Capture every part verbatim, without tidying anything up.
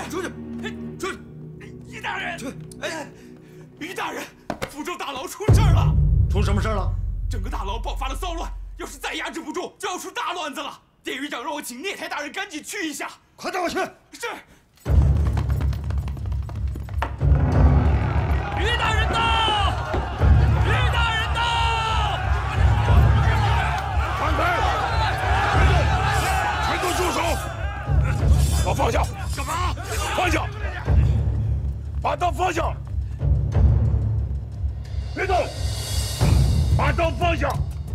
出去！出去！于大人，去！哎，于大人，福州大牢出事了！ 出什么事了？ 整个大牢爆发了骚乱，要是再压制不住，就要出大乱子了。典狱长让我请聂台大人赶紧去一下。 快带我去！ 是。于大人到！于大人到！ 放开！全都住手！把刀放下！干嘛？放下！把刀放下！别动！把刀放下！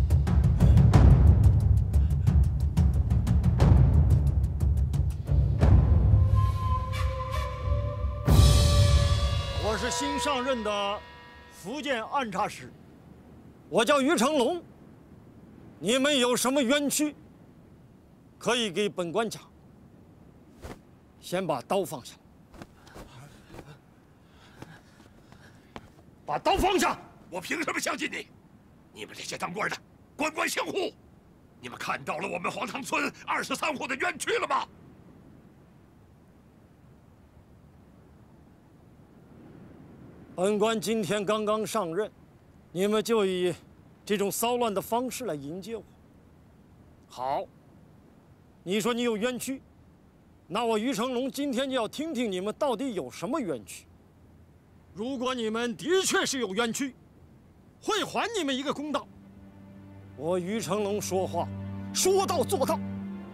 我是新上任的福建按察使，我叫于成龙。你们有什么冤屈，可以给本官讲。先把刀放下。把刀放下！ 我凭什么相信你？你们这些当官的，官官相护。你们看到了我们黄塘村二十三户的冤屈了吗？ 本官今天刚刚上任，你们就以这种骚乱的方式来迎接我。好，你说你有冤屈，那我于成龙今天就要听听你们到底有什么冤屈。如果你们的确是有冤屈，会还你们一个公道。我于成龙说话，说到做到。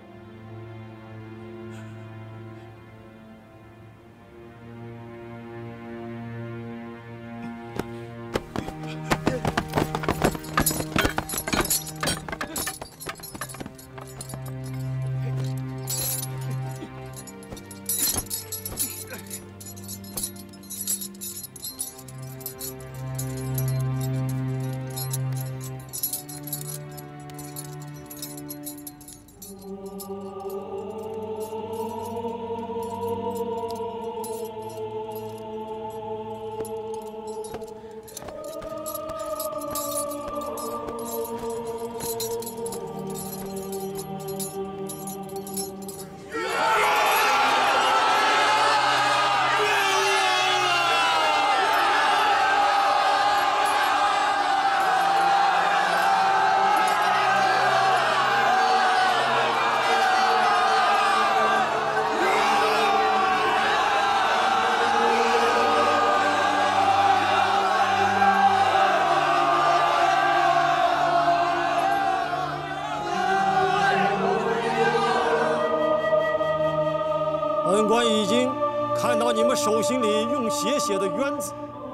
本官已经看到你们手心里用血写的冤字。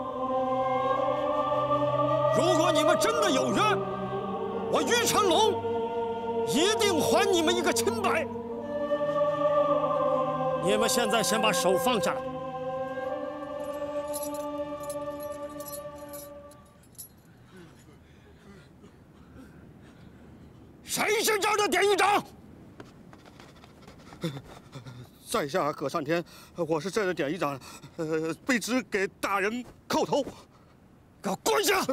如果你们真的有冤，我于成龙一定还你们一个清白。你们现在先把手放下来。谁是这儿的典狱长？ 在下葛善天，我是这儿的典狱长，呃，被指给大人叩头， 给我跪下！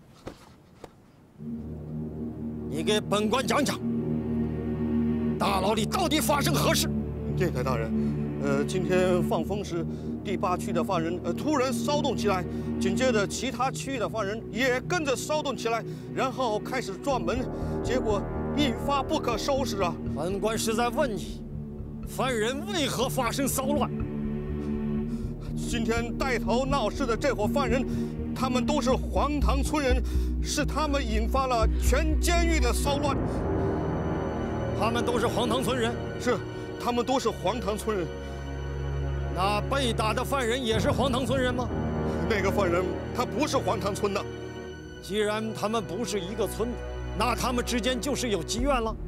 你给本官讲讲，大牢里到底发生何事？ 聂台大人，呃，今天放风时，第八区的犯人呃突然骚动起来，紧接着其他区域的犯人也跟着骚动起来，然后开始撞门，结果一发不可收拾啊！ 本官是在问你。犯人为何发生骚乱？ 今天带头闹事的这伙犯人，他们都是黄塘村人，是他们引发了全监狱的骚乱。 他们都是黄塘村人？ 是，他们都是黄塘村人。 那被打的犯人也是黄塘村人吗？ 那个犯人他不是黄塘村的。 既然他们不是一个村的，那他们之间就是有积怨了。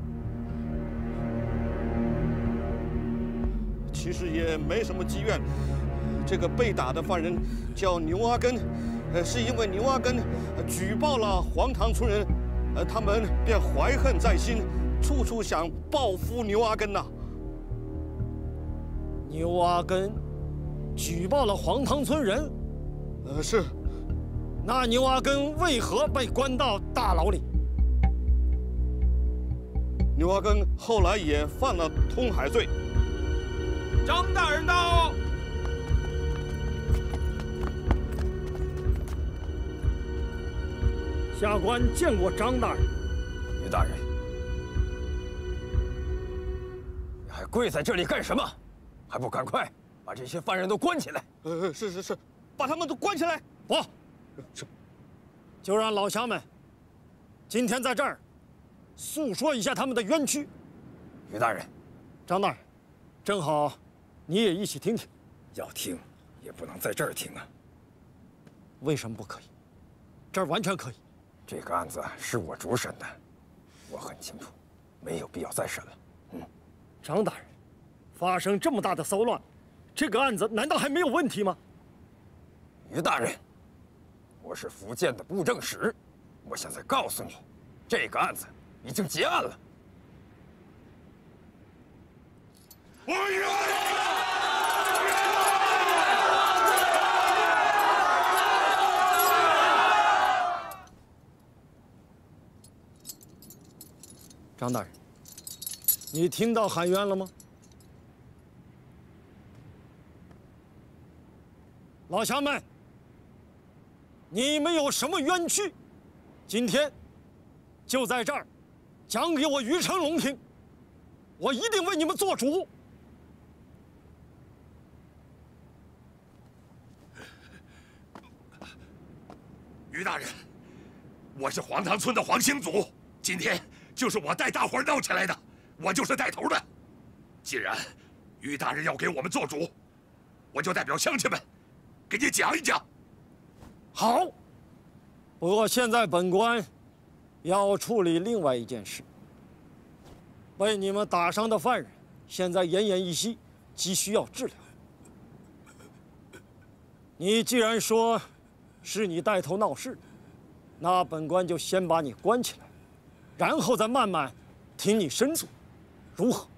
其实也没什么积怨，这个被打的犯人叫牛阿根，呃，是因为牛阿根举报了黄塘村人，呃，他们便怀恨在心，处处想报复牛阿根呐。 牛阿根举报了黄塘村人， 呃，是。 那牛阿根为何被关到大牢里？ 牛阿根后来也犯了通海罪。 张大人到。 下官见过张大人。 于大人，你还跪在这里干什么？还不赶快把这些犯人都关起来！ 呃，是是是，把他们都关起来。 不， 是， 就让老乡们今天在这儿诉说一下他们的冤屈。 于大人， 张大人，正好你也一起听听。 要听也不能在这儿听啊。 为什么不可以？这儿完全可以。 这个案子是我主审的，我很清楚，没有必要再审了。嗯， 张大人，发生这么大的骚乱，这个案子难道还没有问题吗？ 于大人，我是福建的布政使，我现在告诉你，这个案子已经结案了。 我冤！ 张大人，你听到喊冤了吗？老乡们，你们有什么冤屈，今天就在这儿讲给我于成龙听，我一定为你们做主。 于大人，我是黄塘村的黄兴祖，今天就是我带大伙儿闹起来的，我就是带头的。既然于大人要给我们做主，我就代表乡亲们给你讲一讲。 好，不过现在本官要处理另外一件事。被你们打伤的犯人现在奄奄一息，急需要治疗。你既然说是你带头闹事，那本官就先把你关起来，然后再慢慢听你申诉，如何？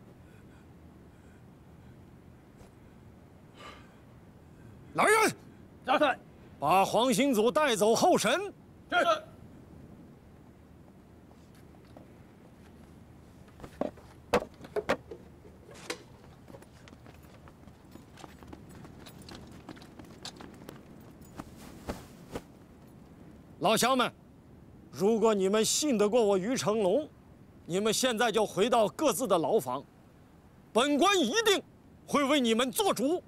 来人！ 让开！ 把黄兴祖带走候审。 是。 老乡们，如果你们信得过我于成龙，你们现在就回到各自的牢房，本官一定会为你们做主。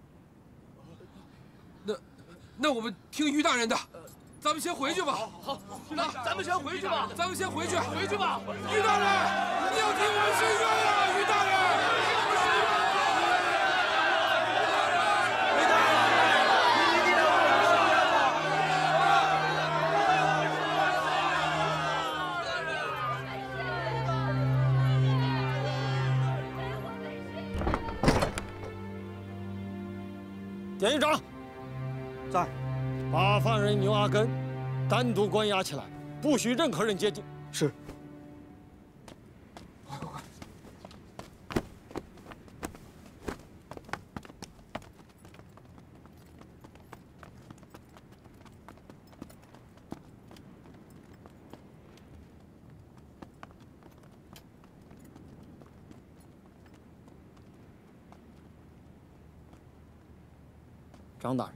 那，那我们听于大人的，咱们先回去吧。好，好， 那咱们先回去吧。 咱们先回去， 回去吧。 于大人，你要替我们伸冤呀，于大人。 典狱长， 在， 把犯人牛阿根单独关押起来，不许任何人接近。 是。 张大人，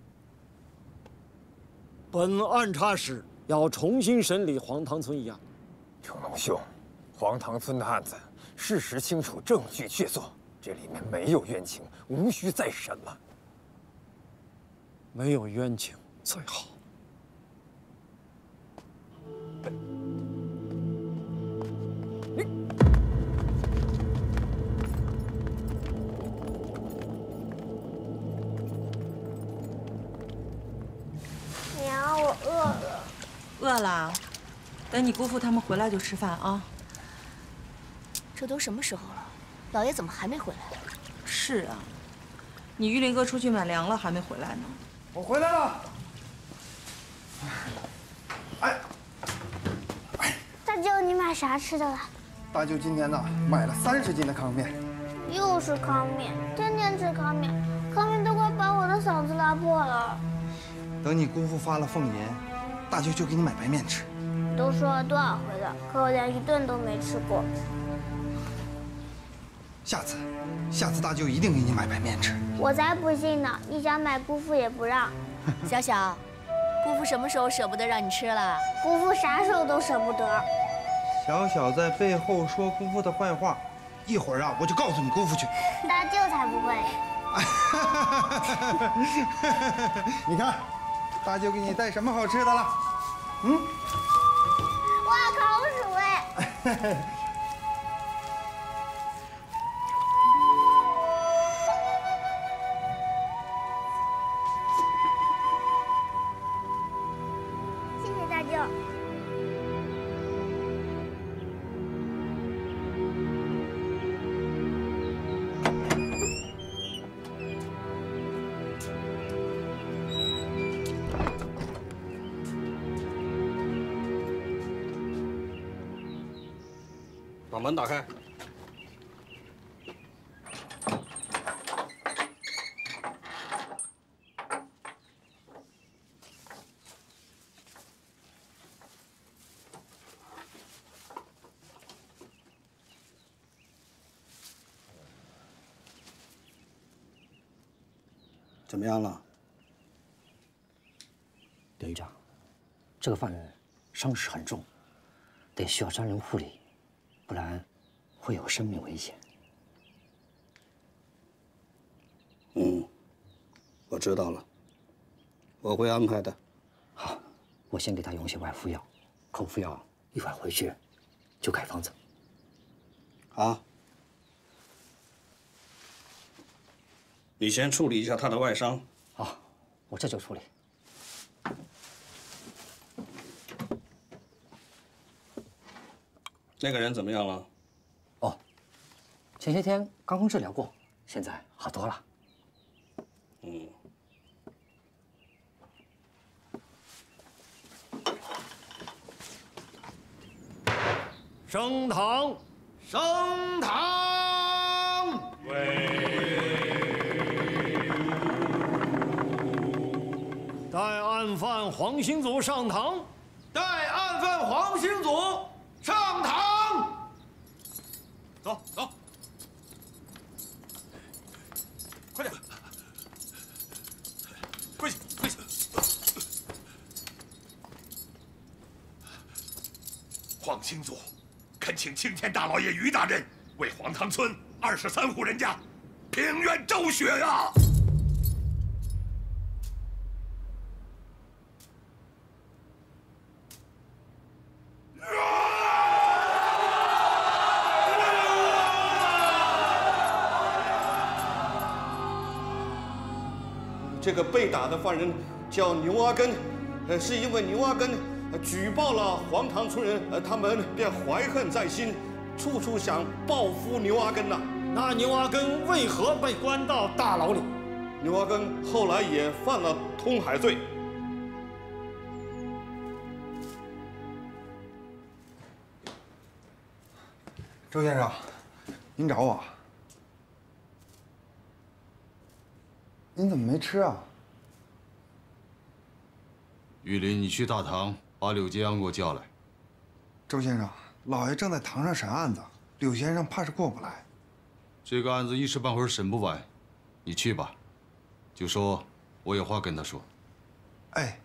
本按察使要重新审理黄塘村一案。 成龙兄，黄塘村的案子事实清楚，证据确凿，这里面没有冤情，无需再审了。 没有冤情最好。 娘，我饿了。 饿了，等你姑父他们回来就吃饭啊。 这都什么时候了，老爷怎么还没回来？ 是啊，你玉林哥出去买粮了，还没回来呢。 我回来了。哎， 大舅，你买啥吃的了？ 大舅今年呢买了三十斤的康面。 又是康面，天天吃康面，康面都快把我的嗓子拉破了。 等你姑父发了俸银，大舅就给你买白面吃。 你都说了多少回了，可我连一顿都没吃过。 下次，下次大舅一定给你买白面吃。 我才不信呢！你想买，姑父也不让。 小小， 姑父什么时候舍不得让你吃了？ 姑父啥时候都舍不得。 小小在背后说姑父的坏话，一会儿啊，我就告诉你姑父去。 大舅才不会。 你看，大舅给你带什么好吃的了？嗯？ 哇，烤薯哎！谢谢大舅。 把门打开。怎么样了？ 刘局长，这个犯人伤势很重，得需要专人护理。 不然会有生命危险。 嗯，我知道了，我会安排的。 好，我先给他用些外敷药，口服药一会儿回去就开方子。 好，你先处理一下他的外伤。 好，我这就处理。 那个人怎么样了？ 哦，前些天刚刚治疗过，现在好多了。 嗯。 升堂， 升堂。 带案犯黄兴祖上堂。 带案犯黄兴祖上堂。 走走，快点，跪下跪下！ 黄兴祖，恳请青天大老爷于大人为黄塘村二十三户人家平冤昭雪啊！ 这个被打的犯人叫牛阿根，呃，是因为牛阿根举报了黄塘村人，呃，他们便怀恨在心，处处想报复牛阿根呐。 那牛阿根为何被关到大牢里？ 牛阿根后来也犯了通海罪。 周先生，您找我？您怎么没吃啊？ 玉林，你去大堂把柳杰阳给我叫来。 周先生，老爷正在堂上审案子，柳先生怕是过不来。 这个案子一时半会儿审不完，你去吧，就说我有话跟他说。 哎，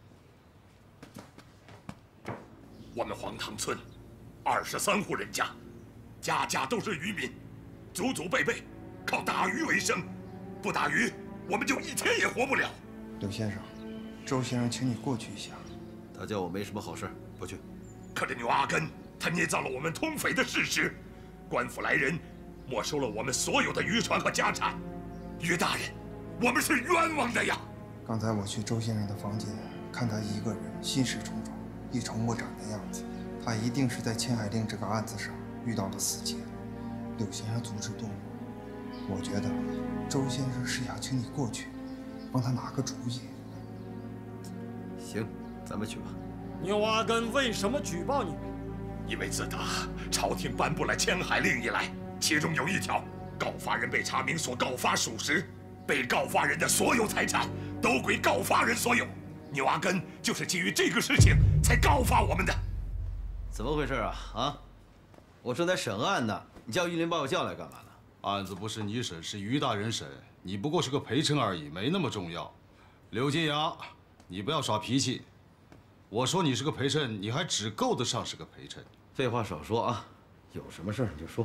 我们黄塘村二十三户人家，家家都是渔民，祖祖辈辈靠打鱼为生，不打鱼我们就一天也活不了。 柳先生，周先生，请你过去一下。 他叫我没什么好事，不去。 可这牛阿根，他捏造了我们通匪的事实，官府来人，没收了我们所有的渔船和家产。于大人，我们是冤枉的呀！ 刚才我去周先生的房间，看他一个人心事重重、一筹莫展的样子，他一定是在迁海令这个案子上遇到了死结。柳先生足智多谋，我觉得周先生是想请你过去，帮他拿个主意。 行，咱们去吧。 牛阿根为什么举报你们？ 因为自打朝廷颁布了迁海令以来，其中有一条，告发人被查明所告发属实，被告发人的所有财产都归告发人所有。牛阿根就是基于这个事情才告发我们的。 怎么回事啊？啊！我正在审案呢，你叫玉林把我叫来干嘛呢？ 案子不是你审，是于大人审，你不过是个陪衬而已，没那么重要。刘金阳， 你不要耍脾气。我说你是个陪衬，你还只够得上是个陪衬。 废话少说啊，有什么事你就说。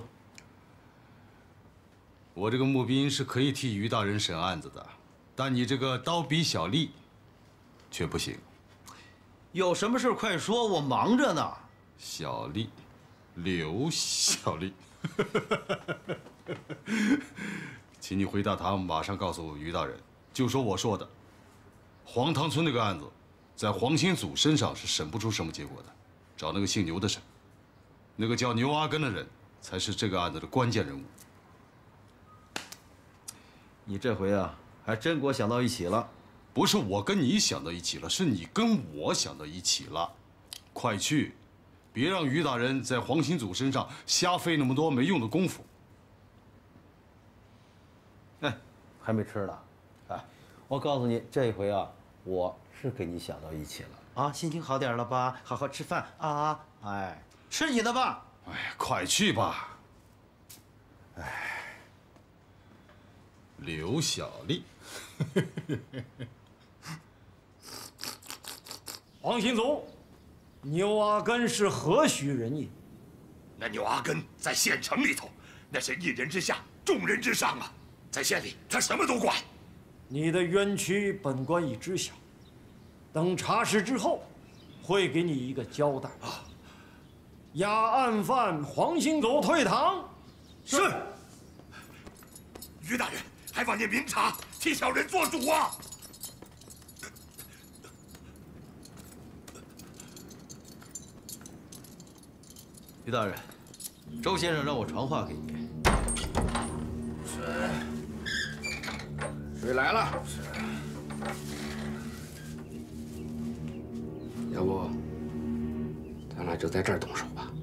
我这个募兵是可以替于大人审案子的，但你这个刀笔小吏却不行。 有什么事快说，我忙着呢。 小吏，刘小吏，请你回大堂，马上告诉于大人，就说我说的，黄塘村那个案子，在黄兴祖身上是审不出什么结果的，找那个姓牛的审，那个叫牛阿根的人才是这个案子的关键人物。 你这回啊，还真给我想到一起了。 不是我跟你想到一起了，是你跟我想到一起了。快去，别让于大人在黄兴祖身上瞎费那么多没用的功夫。 哎，还没吃呢。哎，我告诉你，这回啊，我是给你想到一起了啊，心情好点了吧？好好吃饭啊！哎，吃你的吧。 哎呀，快去吧。哎，刘小丽。 黄兴祖，牛阿根是何许人也？ 那牛阿根在县城里头，那是一人之下，众人之上啊。在县里，他什么都管。 你的冤屈，本官已知晓。等查实之后，会给你一个交代。啊，押案犯黄兴祖退堂。 是。于大人，还望您明察，替小人做主啊！ 于大人，周先生让我传话给你。 是。水来了。是。要不，咱俩就在这儿动手吧。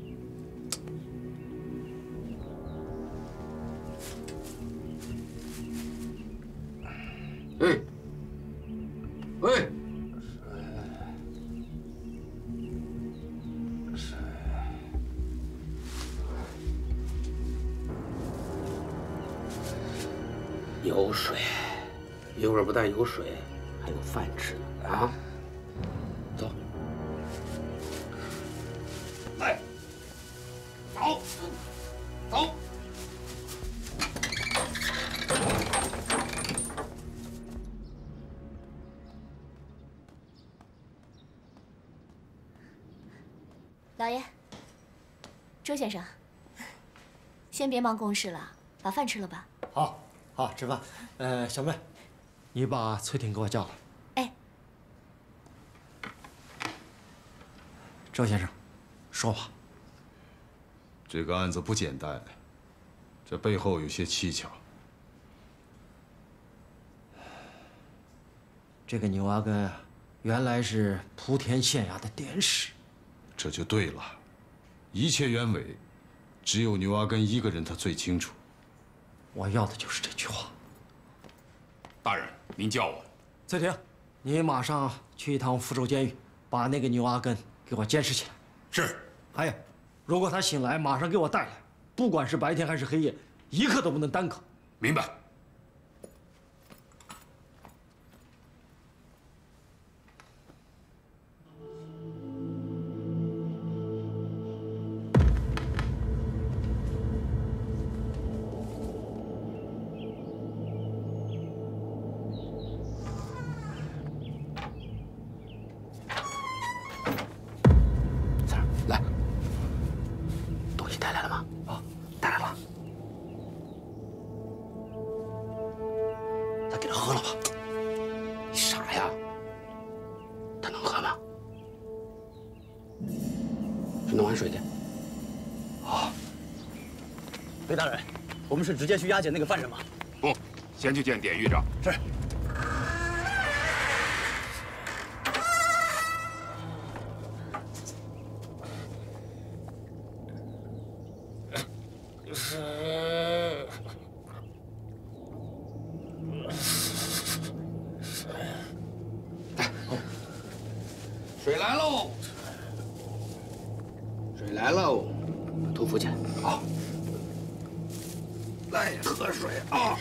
哎。喂。有水，一会儿不但有水，还有饭吃呢啊！走， 来，走，走。 老爷，周先生，先别忙公事了，把饭吃了吧。 好。好，吃饭。呃，小妹，你把翠婷给我叫来。 哎， 周先生，说吧。 这个案子不简单，这背后有些蹊跷。 这个牛阿根啊，原来是莆田县衙的典史。 这就对了，一切原委，只有牛阿根一个人他最清楚。 我要的就是这句话。 大人，您叫我。 翠婷，你马上去一趟福州监狱，把那个牛阿根给我监视起来。 是。 还有，如果他醒来，马上给我带来，不管是白天还是黑夜，一刻都不能耽搁。 明白。 裴大人，我们是直接去押解那个犯人吗？ 不，先去见典狱长。 是。 水来喽！水来喽！ 头扶起来。 好。来喝水啊！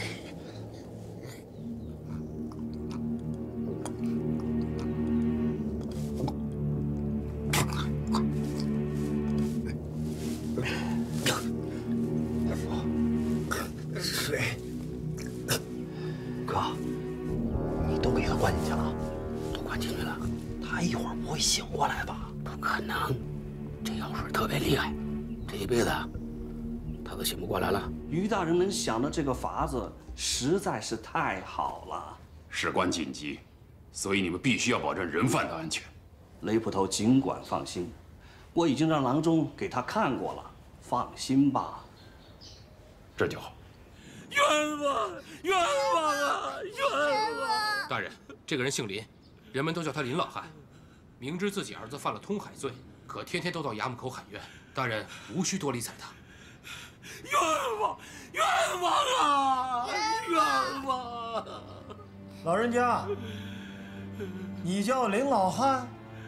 哥，你都给他关进去了？都关进去了，他一会儿不会醒过来吧？不可能，这药水特别厉害，这一辈子他都醒不过来了。 于大人能想的这个法子实在是太好了。 事关紧急，所以你们必须要保证人犯的安全。 雷捕头尽管放心，我已经让郎中给他看过了，放心吧。 这就好。 冤枉！冤枉啊！冤枉！ 大人，这个人姓林，人们都叫他林老汉。明知自己儿子犯了通海罪，可天天都到衙门口喊冤。大人无需多理睬他。 冤枉！冤枉啊！冤枉！ 老人家，你叫林老汉？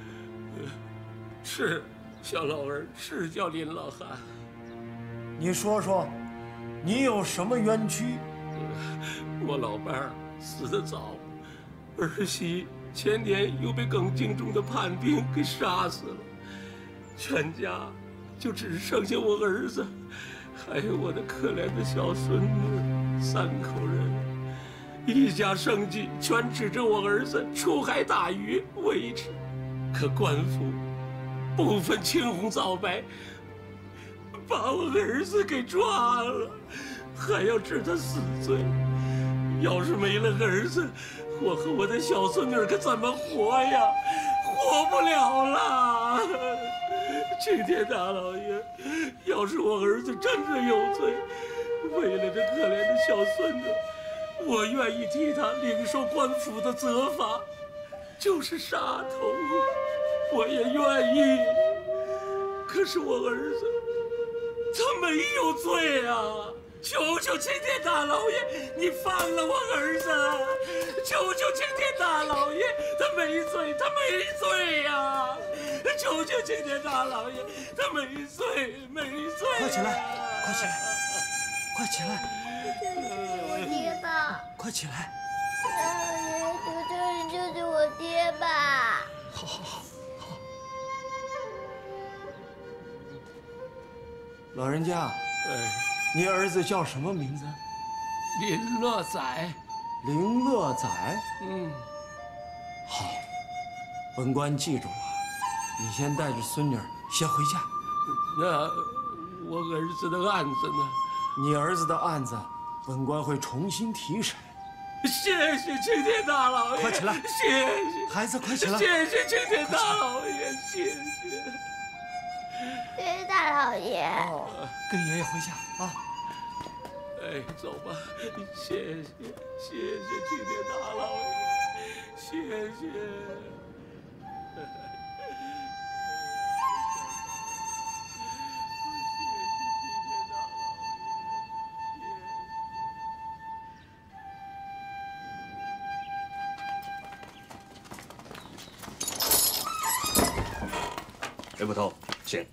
是，小老儿是叫林老汉。 你说说。 你有什么冤屈？ 我老伴儿死得早，儿媳前年又被更敬重的叛兵给杀死了，全家就只剩下我儿子，还有我的可怜的小孙女，三口人，一家生计全指着我儿子出海打鱼维持。可官府不分青红皂白。 把我儿子给抓了，还要治他死罪。要是没了儿子，我和我的小孙女可怎么活呀？活不了了！青天大老爷，要是我儿子真的有罪，为了这可怜的小孙女，我愿意替他领受官府的责罚，就是杀头，我也愿意。可是我儿子。 他没有罪啊！求求青天大老爷，你放了我儿子！求求青天大老爷，他没罪，他没罪呀！求求青天大老爷，他没罪，没罪！ 快起来，快起来，快起来！ 我爹吧！ 快起来！ 大爷，求求你救救我爹吧！ 好好好。 老人家， 哎， 你儿子叫什么名字？ 林乐载。 林乐载。 嗯， 好，本官记住了。你先带着孙女先回家。 那我儿子的案子呢？ 你儿子的案子，本官会重新提审。 谢谢青天大老爷！ 快起来！ 谢谢孩子，快起来！ 谢谢青天大老爷！谢谢。 谢谢大老爷， 哦，跟爷爷回家啊！ 哎，走吧，谢谢谢谢青天大老爷，谢谢。 雷捕头，请。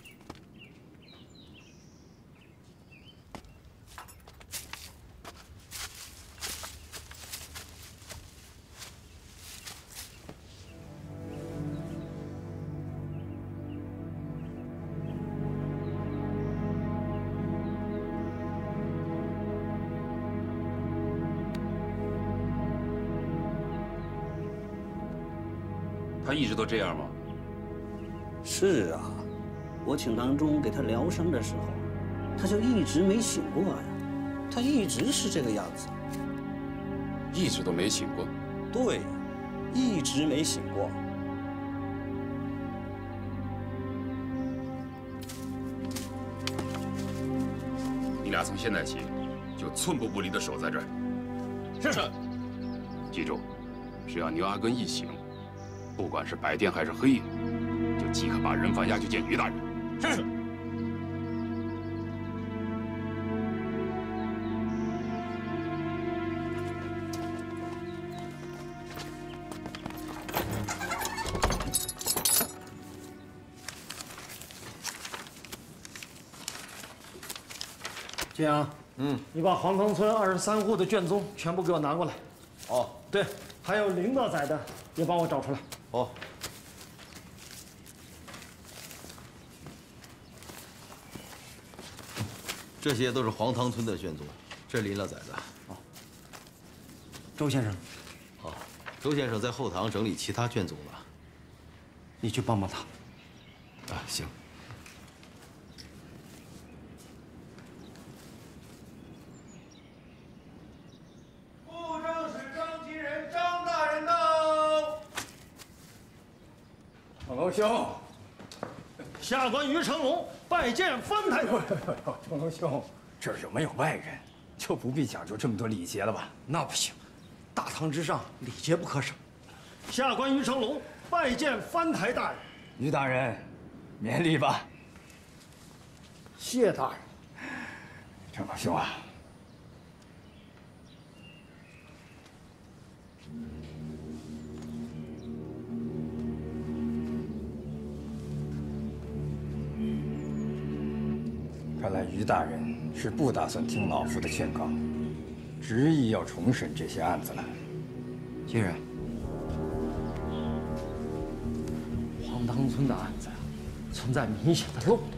他一直都这样吗？ 是啊，我请郎中给他疗伤的时候，他就一直没醒过呀。他一直是这个样子， 一直都没醒过。 对，一直没醒过。 你俩从现在起就寸步不离的守在这儿。是。记住，只要牛阿根一醒。 不管是白天还是黑夜，就即刻把人犯押去见于大人。是。 金阳，嗯，你把黄塘村二十三户的卷宗全部给我拿过来。 哦， 对，还有林乐仔的也帮我找出来。 哦， 这些都是黄塘村的卷宗，这是林乐仔的。哦， 周先生。 好，周先生在后堂整理其他卷宗呢。 你去帮帮他。 啊，行。 布政使张其仁张大人到。 成龙兄， 下官于成龙拜见藩台。 成龙兄，这儿有没有外人，就不必讲究这么多礼节了吧？ 那不行，大堂之上礼节不可少。下官于成龙拜见藩台大人。 于大人，免礼吧。 谢大人。 成龙兄啊，看来于大人是不打算听老夫的劝告，执意要重审这些案子了。 既然黄塘村的案子啊，存在明显的漏洞。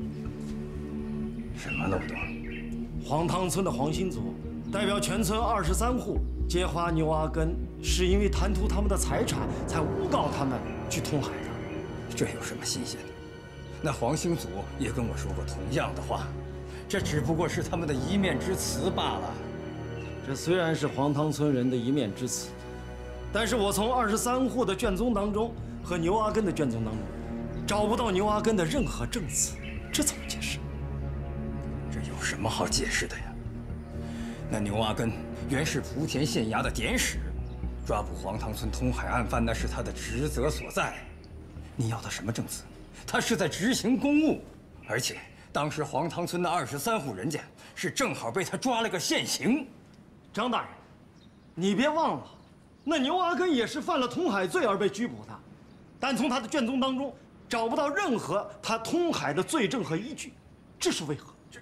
什么漏洞？ 黄塘村的黄新祖代表全村二十三户揭发牛阿根是因为贪图他们的财产，才诬告他们去通海的。 这有什么新鲜的？那黄兴祖也跟我说过同样的话，这只不过是他们的一面之词罢了。 这虽然是黄塘村人的一面之词，但是我从二十三户的卷宗当中和牛阿根的卷宗当中，找不到牛阿根的任何证词，这怎么解释？ 这有什么好解释的呀？那牛阿根原是莆田县衙的典史，抓捕黄塘村通海案犯那是他的职责所在。你要的什么证词？他是在执行公务，而且当时黄塘村的二十三户人家是正好被他抓了个现行。 张大人，你别忘了，那牛阿根也是犯了通海罪而被拘捕的，但从他的卷宗当中找不到任何他通海的罪证和依据，这是为何？这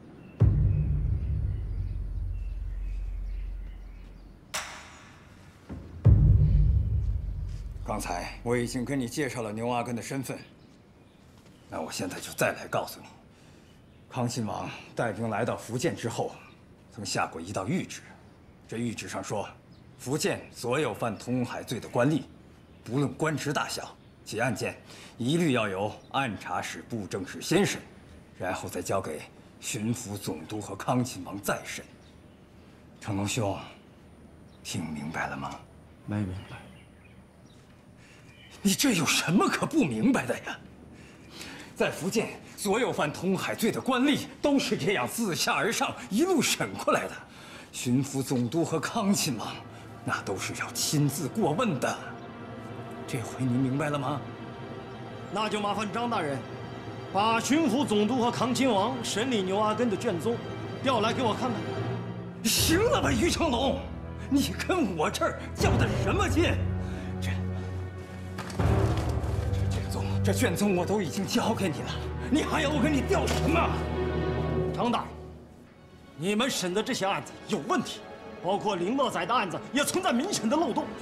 刚才我已经跟你介绍了牛阿根的身份，那我现在就再来告诉你，康亲王带兵来到福建之后，曾下过一道谕旨，这谕旨上说，福建所有犯通海罪的官吏，不论官职大小，其案件一律要由按察使、布政使先审，然后再交给巡抚总督和康亲王再审。成龙兄，听明白了吗？ 没明白。 你这有什么可不明白的呀？在福建，所有犯通海罪的官吏都是这样自下而上一路审过来的。巡抚总督和康亲王，那都是要亲自过问的。这回你明白了吗？ 那就麻烦张大人，把巡抚总督和康亲王审理牛阿根的卷宗调来给我看看。 行了吧，于成龙，你跟我这儿较的什么劲？这这卷宗，这卷宗我都已经交给你了，你还要我跟你调什么？ 张大人，你们审的这些案子有问题，包括林乐仔的案子也存在明显的漏洞。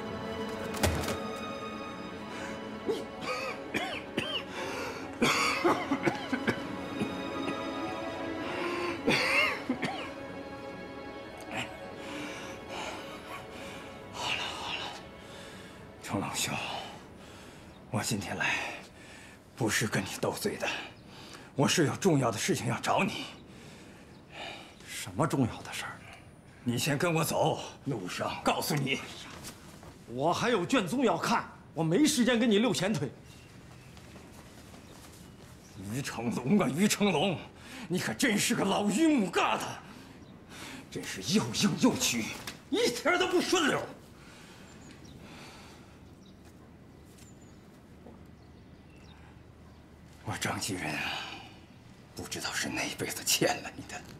成龙兄，我今天来不是跟你斗嘴的，我是有重要的事情要找你。 什么重要的事儿？ 你先跟我走，路上告诉你。 我还有卷宗要看，我没时间跟你溜前腿。 于成龙啊，于成龙，你可真是个老榆木疙瘩，真是又硬又曲，一点都不顺溜。我张继仁啊，不知道是哪辈子欠了你的。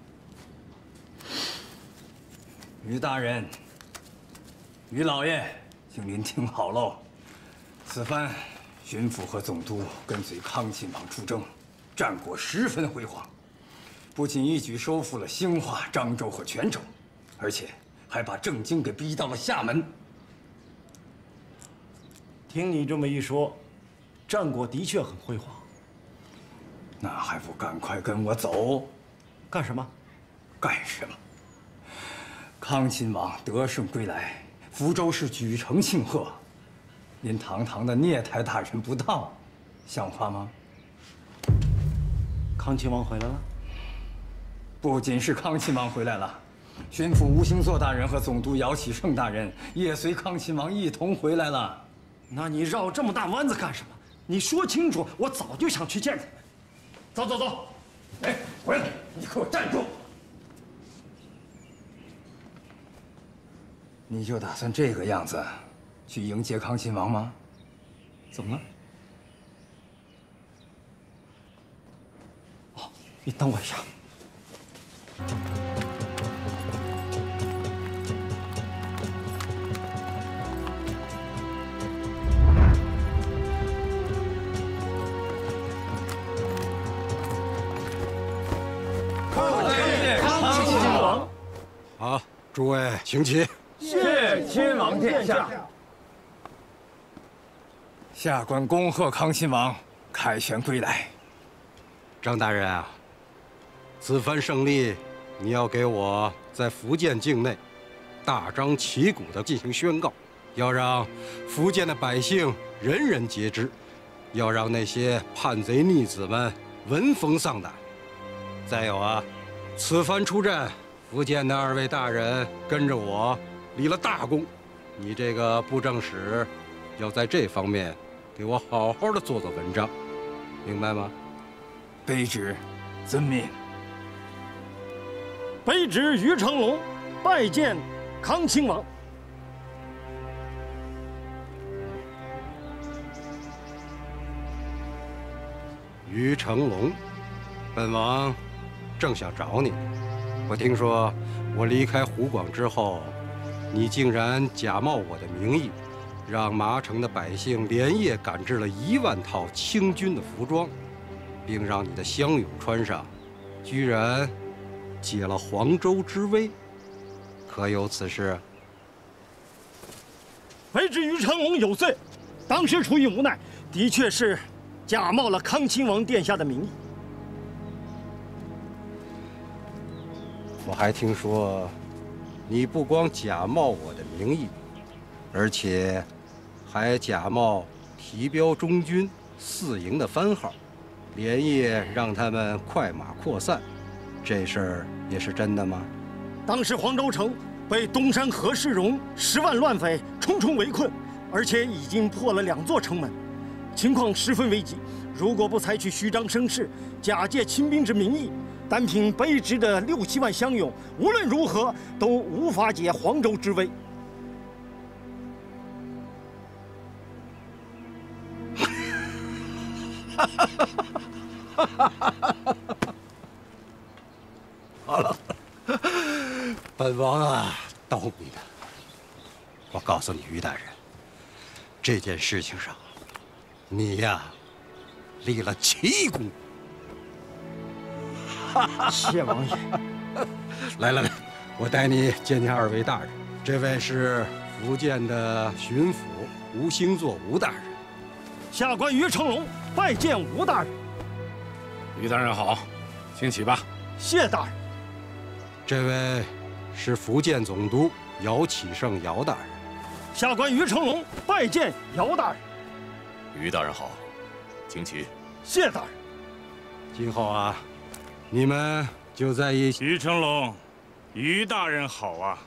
于大人，于老爷，请您听好喽。此番巡抚和总督跟随康亲王出征，战果十分辉煌，不仅一举收复了兴化、漳州和泉州，而且还把郑经给逼到了厦门。 听你这么一说，战果的确很辉煌。 那还不赶快跟我走？ 干什么？ 干什么？ 康亲王得胜归来，福州市举城庆贺，您堂堂的聂台大人不到，像话吗？ 康亲王回来了？ 不仅是康亲王回来了，巡抚吴兴作大人和总督姚启圣大人也随康亲王一同回来了。 那你绕这么大弯子干什么？你说清楚，我早就想去见他们。走走走， 哎，回来！你给我站住！你就打算这个样子去迎接康亲王吗？ 怎么了？哦，你等我一下。 叩见康亲王。 好，诸位请起。 谢亲王殿下。下官恭贺康亲王凯旋归来。 张大人啊，此番胜利，你要给我在福建境内大张旗鼓地进行宣告，要让福建的百姓人人皆知，要让那些叛贼逆子们闻风丧胆。再有啊，此番出战，福建的二位大人跟着我立了大功，你这个布政使要在这方面给我好好的做做文章，明白吗？ 卑职遵命。 卑职于成龙拜见康亲王。 于成龙，本王正想找你。我听说我离开湖广之后，你竟然假冒我的名义，让麻城的百姓连夜赶制了一万套清军的服装，并让你的乡勇穿上，居然解了黄州之危，可有此事？ 卑职于成龙有罪，当时出于无奈，的确是假冒了康亲王殿下的名义。 我还听说，你不光假冒我的名义，而且还假冒提标中军四营的番号，连夜让他们快马扩散，这事儿也是真的吗？ 当时黄州城被东山何世荣十万乱匪重重围困，而且已经破了两座城门，情况十分危急。如果不采取虚张声势，假借亲兵之名义，单凭卑职的六七万乡勇，无论如何都无法解黄州之危。 好了，本王啊，懂你的。我告诉你，于大人，这件事情上，你呀，立了奇功。 谢王爷。 来来来，我带你见见二位大人。这位是福建的巡抚吴兴作吴大人。 下官于成龙拜见吴大人。 于大人好，请起吧。 谢大人。 这位是福建总督姚启圣姚大人。 下官于成龙拜见姚大人。 于大人好，请起。 谢大人。 今后啊，你们就在一起。 于成龙，于大人好啊。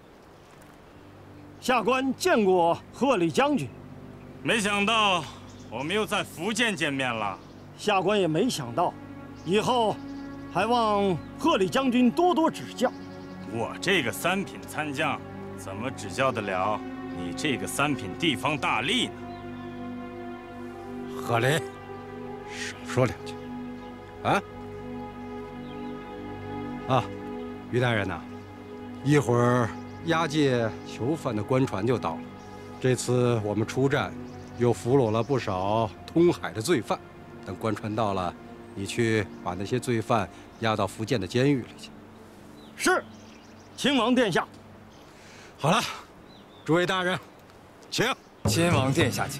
下官见过贺礼将军， 没想到我们又在福建见面了。 下官也没想到，以后还望贺礼将军多多指教。 我这个三品参将，怎么指教得了你这个三品地方大吏呢？ 贺礼，少说两句，啊？啊，于大人呐，一会儿押解囚犯的官船就到了。这次我们出战，又俘虏了不少通海的罪犯。等官船到了，你去把那些罪犯押到福建的监狱里去。 是，亲王殿下。 好了，诸位大人，请。 亲王殿下请。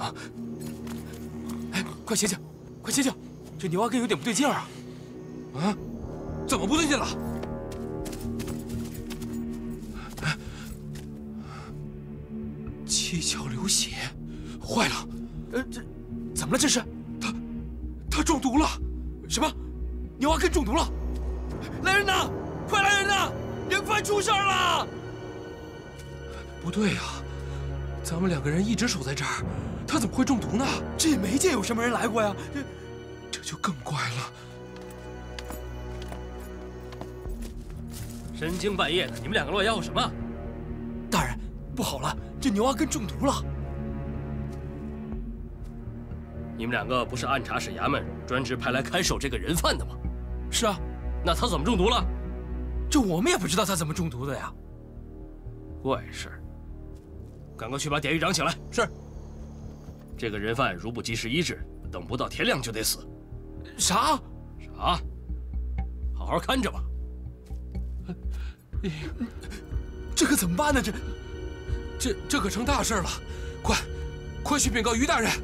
啊！哎，快醒醒，快醒醒！这牛阿根有点不对劲儿啊！啊，怎么不对劲了？七窍流血，坏了！呃，这怎么了？这是他，他中毒了！什么？牛阿根中毒了！来人呐！快来人呐！人贩出事儿了！不对呀，咱们两个人一直守在这儿，他怎么会中毒呢？这也没见有什么人来过呀，这这就更怪了。 深更半夜的，你们两个乱吆喝什么？ 大人，不好了，这牛阿根中毒了！ 你们两个不是按察使衙门专职派来看守这个人犯的吗？ 是啊， 那他怎么中毒了？ 这我们也不知道他怎么中毒的呀。 怪事！赶快去把典狱长请来。 是。 这个人犯如不及时医治，等不到天亮就得死。 啥？ 啥？好好看着吧。 这可怎么办呢？这，这这可成大事了！快，快去禀告于大人。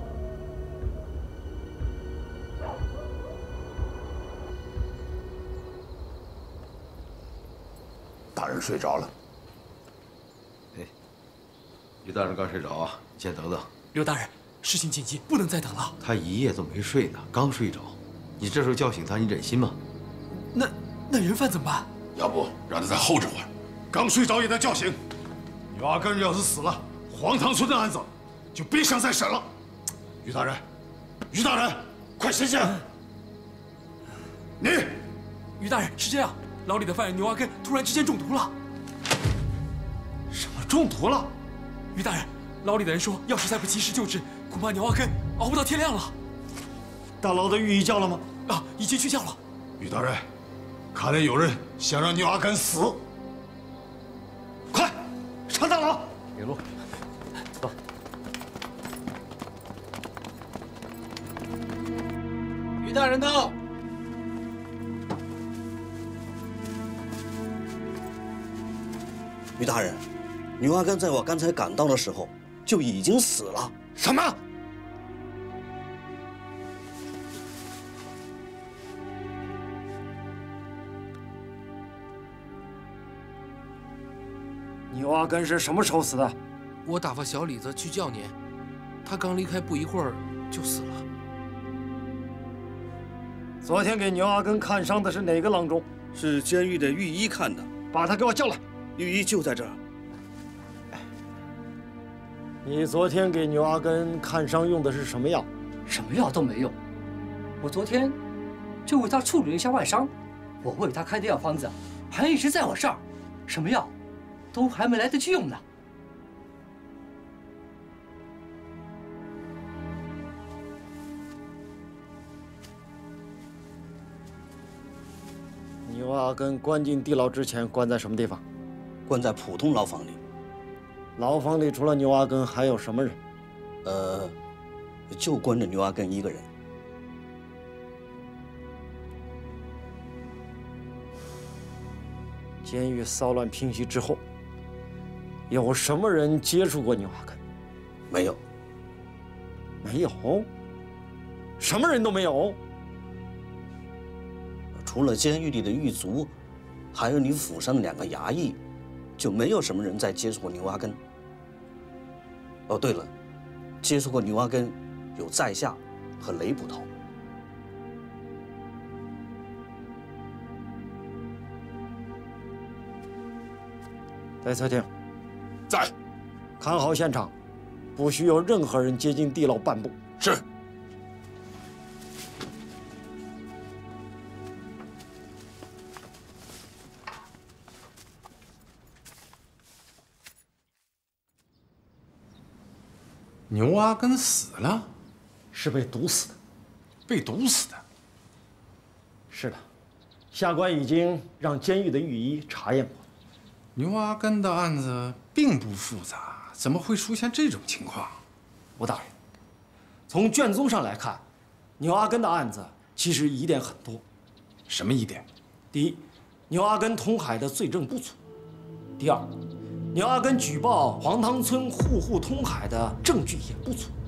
大人睡着了。 哎，于大人刚睡着啊，先等等。 刘大人，事情紧急，不能再等了。 他一夜都没睡呢，刚睡着，你这时候叫醒他，你忍心吗？ 那那人犯怎么办？ 要不让他再候着会儿。 刚睡着也得叫醒。牛阿根要是死了，黄塘村的案子就别想再审了。于大人，于大人，快醒醒！你， 于大人是这样，牢里的犯人牛阿根突然之间中毒了。 什么中毒了？ 于大人，牢里的人说，要是再不及时救治，恐怕牛阿根熬不到天亮了。 大牢的御医叫了吗？ 啊，已经去叫了。 于大人，看来有人想让牛阿根死。快，上大牢！ 领路，走。 于大人到。 于大人，牛阿根在我刚才赶到的时候就已经死了。 什么？ 牛阿根是什么时候死的？ 我打发小李子去叫您，他刚离开不一会儿就死了。 昨天给牛阿根看伤的是哪个郎中？ 是监狱的御医看的。 把他给我叫来。 御医就在这儿。 你昨天给牛阿根看伤用的是什么药？ 什么药都没用，我昨天就为他处理了一下外伤，我为他开的药方子还一直在我这儿，什么药都还没来得及用呢。 牛阿根关进地牢之前关在什么地方？ 关在普通牢房里。 牢房里除了牛阿根还有什么人？ 呃，就关着牛阿根一个人。 监狱骚乱平息之后，有什么人接触过牛阿根？ 没有。 没有？什么人都没有？ 除了监狱里的狱卒，还有你府上的两个衙役，就没有什么人再接触过牛阿根。哦，对了，接触过牛阿根有在下和雷捕头。 戴策厅， 在。 看好现场，不许有任何人接近地牢半步。 是。 牛阿根死了， 是被毒死的。 被毒死的。 是的，下官已经让监狱的御医查验过。 牛阿根的案子并不复杂，怎么会出现这种情况？ 吴大人，从卷宗上来看，牛阿根的案子其实疑点很多。 什么疑点？ 第一，牛阿根通海的罪证不足；第二，牛阿根举报黄塘村户户通海的证据也不足；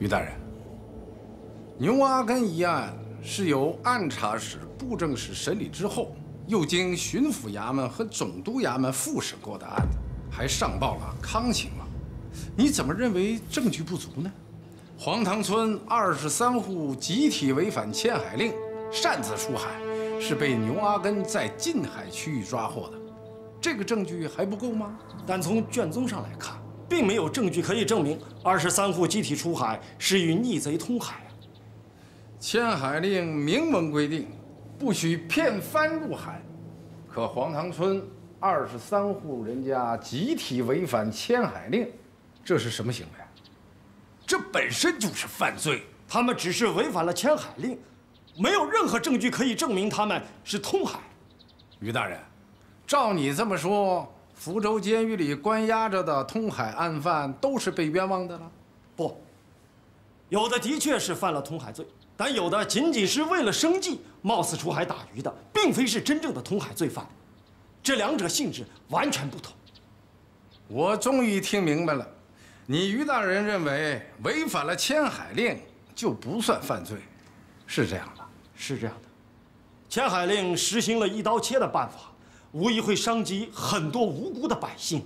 于大人，牛阿根一案是由按察使、布政使审理之后，又经巡抚衙门和总督衙门复审过的案子，还上报了康亲王。你怎么认为证据不足呢？黄塘村二十三户集体违反迁海令，擅自出海，是被牛阿根在近海区域抓获的，这个证据还不够吗？ 但从卷宗上来看，并没有证据可以证明二十三户集体出海是与逆贼通海啊。 迁海令明文规定，不许骗帆入海，可黄塘村二十三户人家集体违反迁海令，这是什么行为？这本身就是犯罪。 他们只是违反了迁海令，没有任何证据可以证明他们是通海。 于大人，照你这么说，福州监狱里关押着的通海案犯都是被冤枉的了？ 不，有的的确是犯了通海罪，但有的仅仅是为了生计，冒死出海打鱼的，并非是真正的通海罪犯。这两者性质完全不同。 我终于听明白了，你于大人认为违反了迁海令就不算犯罪，是这样的？ 是这样的。迁海令实行了一刀切的办法，无疑会伤及很多无辜的百姓。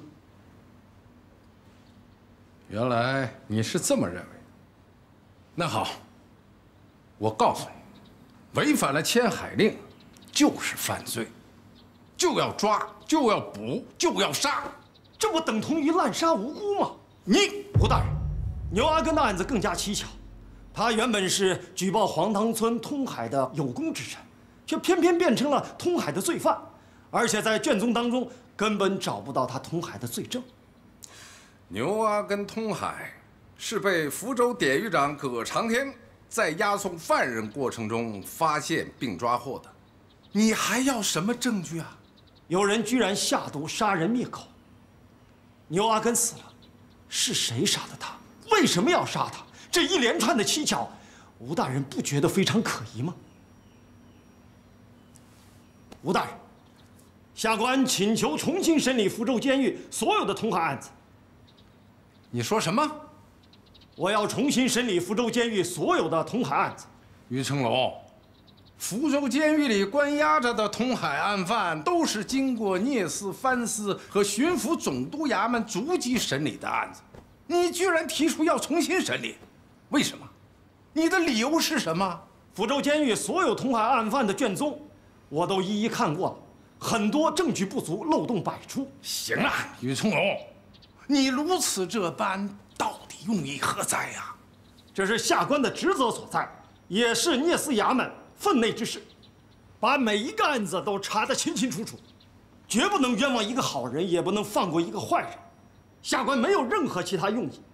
原来你是这么认为。那好，我告诉你，违反了迁海令就是犯罪，就要抓，就要捕，就要杀， 这不等同于滥杀无辜吗？ 你吴大人，牛阿根的案子更加蹊跷，他原本是举报黄塘村通海的有功之臣，却偏偏变成了通海的罪犯，而且在卷宗当中根本找不到他通海的罪证。 牛阿根通海是被福州典狱长葛长天在押送犯人过程中发现并抓获的，你还要什么证据啊？ 有人居然下毒杀人灭口。牛阿根死了，是谁杀的他？为什么要杀他？这一连串的蹊跷，吴大人不觉得非常可疑吗？吴大人，下官请求重新审理福州监狱所有的通海案子。 你说什么？ 我要重新审理福州监狱所有的通海案子。 于成龙，福州监狱里关押着的通海案犯都是经过聂司、藩司和巡抚总督衙门逐级审理的案子，你居然提出要重新审理，为什么？你的理由是什么？ 福州监狱所有通海案犯的卷宗，我都一一看过了，很多证据不足，漏洞百出。 行了，于从龙，你如此这般，到底用意何在呀？ 这是下官的职责所在，也是聂司衙门分内之事，把每一个案子都查得清清楚楚，绝不能冤枉一个好人，也不能放过一个坏人。下官没有任何其他用意。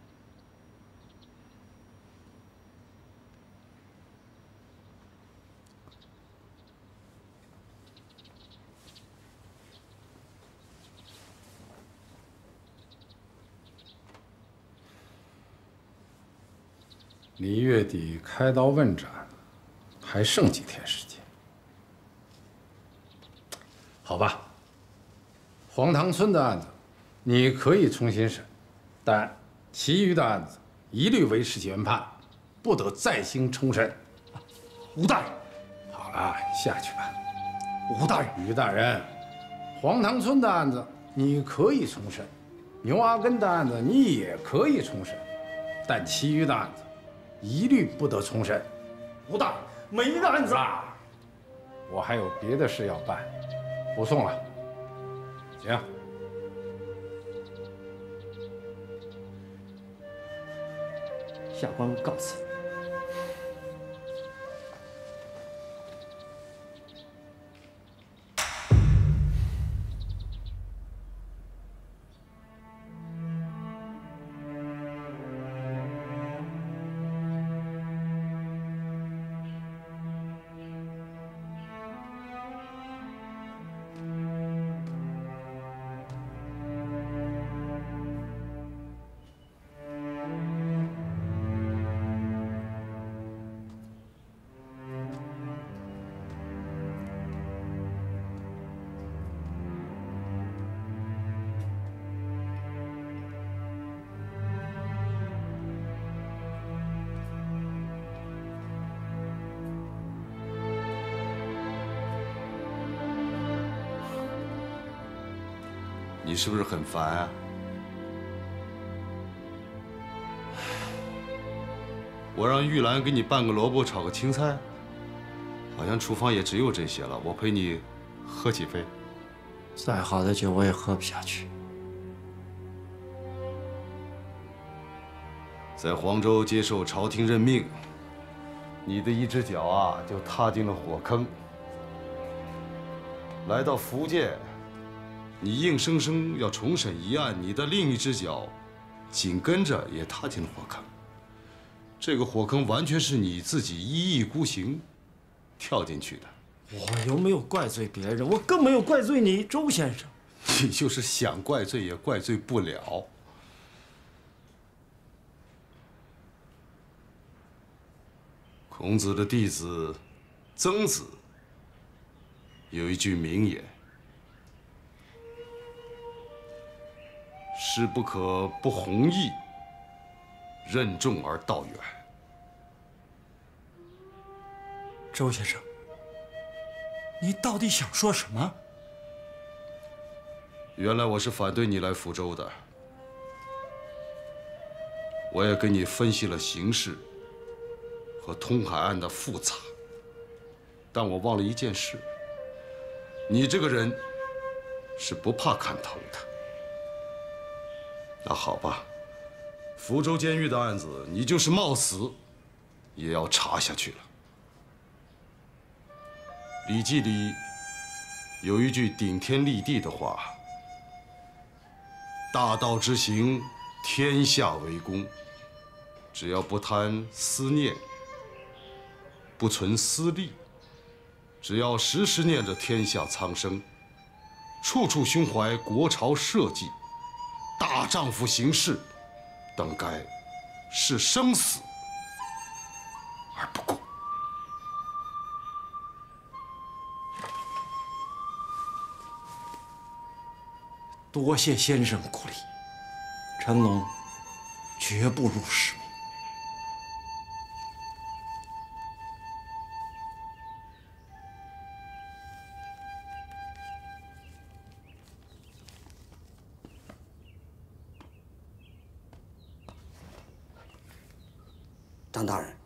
离月底开刀问斩还剩几天时间？好吧，黄塘村的案子你可以重新审，但其余的案子一律维持原判，不得再行重审。 吴大人， 好了，下去吧。 吴大人， 于大人，黄塘村的案子你可以重审，牛阿根的案子你也可以重审，但其余的案子一律不得重审。 吴大人，每一个案子啊，我还有别的事要办，不送了。行。 下官告辞。 你是不是很烦啊？我让玉兰给你拌个萝卜，炒个青菜，好像厨房也只有这些了。我陪你喝几杯。 再好的酒我也喝不下去。 在黄州接受朝廷任命，你的一只脚啊就踏进了火坑。来到福建，你硬生生要重审一案，你的另一只脚紧跟着也踏进了火坑。这个火坑完全是你自己一意孤行跳进去的。 我又没有怪罪别人，我更没有怪罪你，周先生。 你就是想怪罪也怪罪不了。孔子的弟子曾子有一句名言：“事不可不弘毅，任重而道远。” 周先生，你到底想说什么？ 原来我是反对你来福州的，我也跟你分析了形势和通海案的复杂，但我忘了一件事，你这个人是不怕砍头的。那好吧，福州监狱的案子，你就是冒死也要查下去了。《礼记》里有一句顶天立地的话：“大道之行，天下为公。只要不贪私念，不存私利，只要时时念着天下苍生，处处胸怀国朝社稷，大丈夫行事，当该视生死而不顾。” 多谢先生鼓励，成龙绝不辱使命。 张大人，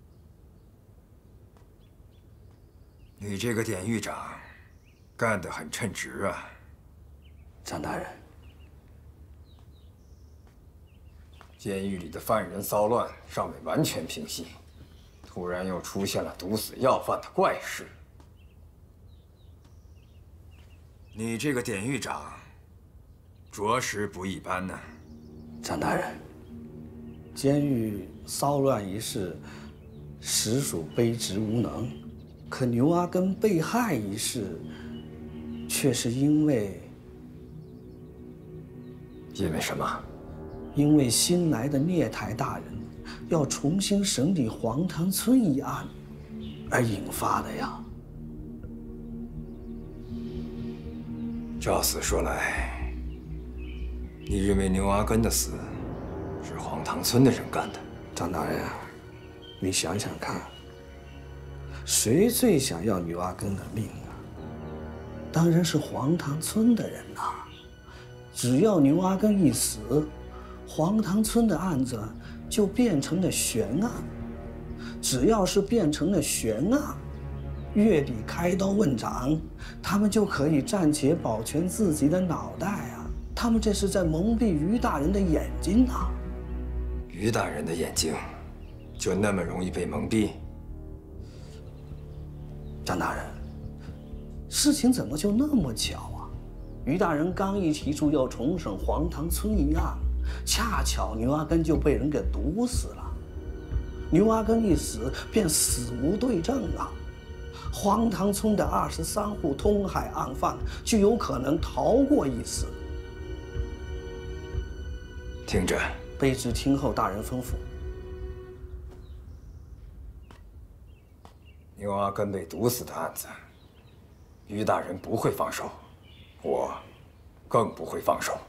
你这个典狱长干得很称职啊。 张大人， 监狱里的犯人骚乱尚未完全平息，突然又出现了毒死要犯的怪事。你这个典狱长，着实不一般呢。 张大人，监狱骚乱一事，实属卑职无能。可牛阿根被害一事，却是因为…… 因为什么？ 因为新来的聂台大人要重新审理黄塘村一案而引发的呀。 照此说来，你认为牛阿根的死是黄塘村的人干的？ 张大人，你想想看，谁最想要牛阿根的命啊？当然是黄塘村的人呐。只要牛阿根一死，黄塘村的案子就变成了悬案。只要是变成了悬案，月底开刀问斩，他们就可以暂且保全自己的脑袋啊！他们这是在蒙蔽于大人的眼睛啊！ 于大人的眼睛就那么容易被蒙蔽？ 张大人，事情怎么就那么巧啊？于大人刚一提出要重审黄塘村一案，恰巧牛阿根就被人给毒死了。牛阿根一死，便死无对证啊！黄塘村的二十三户通海案犯就有可能逃过一死。 听着， 卑职听候大人吩咐。 牛阿根被毒死的案子，于大人不会放手。我更不会放手。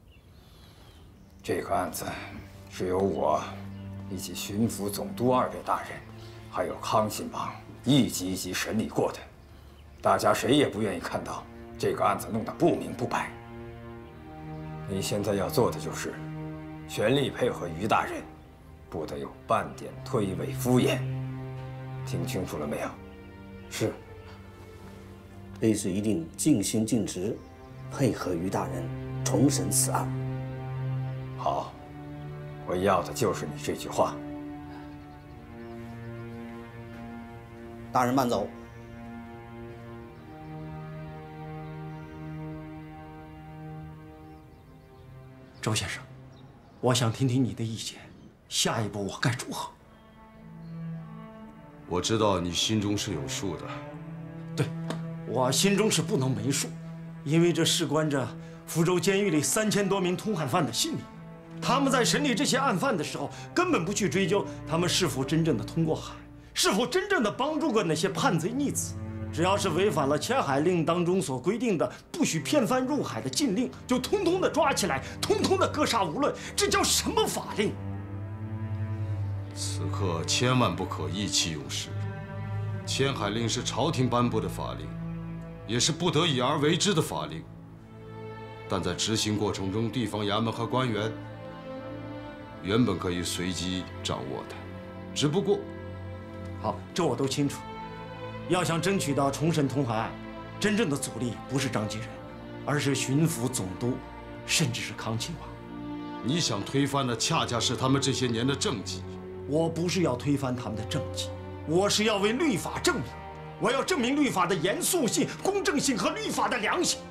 这个案子是由我以及巡抚总督二位大人，还有康信王一级一级审理过的。大家谁也不愿意看到这个案子弄得不明不白。 你现在要做的就是，全力配合于大人，不得有半点推诿敷衍。听清楚了没有？是。 卑职一定尽心尽职，配合于大人重审此案。 好，我要的就是你这句话。 大人慢走。 周先生，我想听听你的意见，下一步我该如何？ 我知道你心中是有数的。 对，我心中是不能没数，因为这事关着福州监狱里三千多名通海犯的性命。他们在审理这些案犯的时候，根本不去追究他们是否真正的通过海，是否真正的帮助过那些叛贼逆子。只要是违反了迁海令当中所规定的不许骗犯入海的禁令，就通通的抓起来，通通的格杀无论。这叫什么法令？ 此刻千万不可意气用事。迁海令是朝廷颁布的法令，也是不得已而为之的法令。但在执行过程中，地方衙门和官员原本可以随机掌握的，只不过…… 好，这我都清楚。要想争取到重审通海案，真正的阻力不是张继仁，而是巡抚总督，甚至是康亲王。 你想推翻的恰恰是他们这些年的政绩。 我不是要推翻他们的政绩，我是要为律法证明。我要证明律法的严肃性、公正性和律法的良心。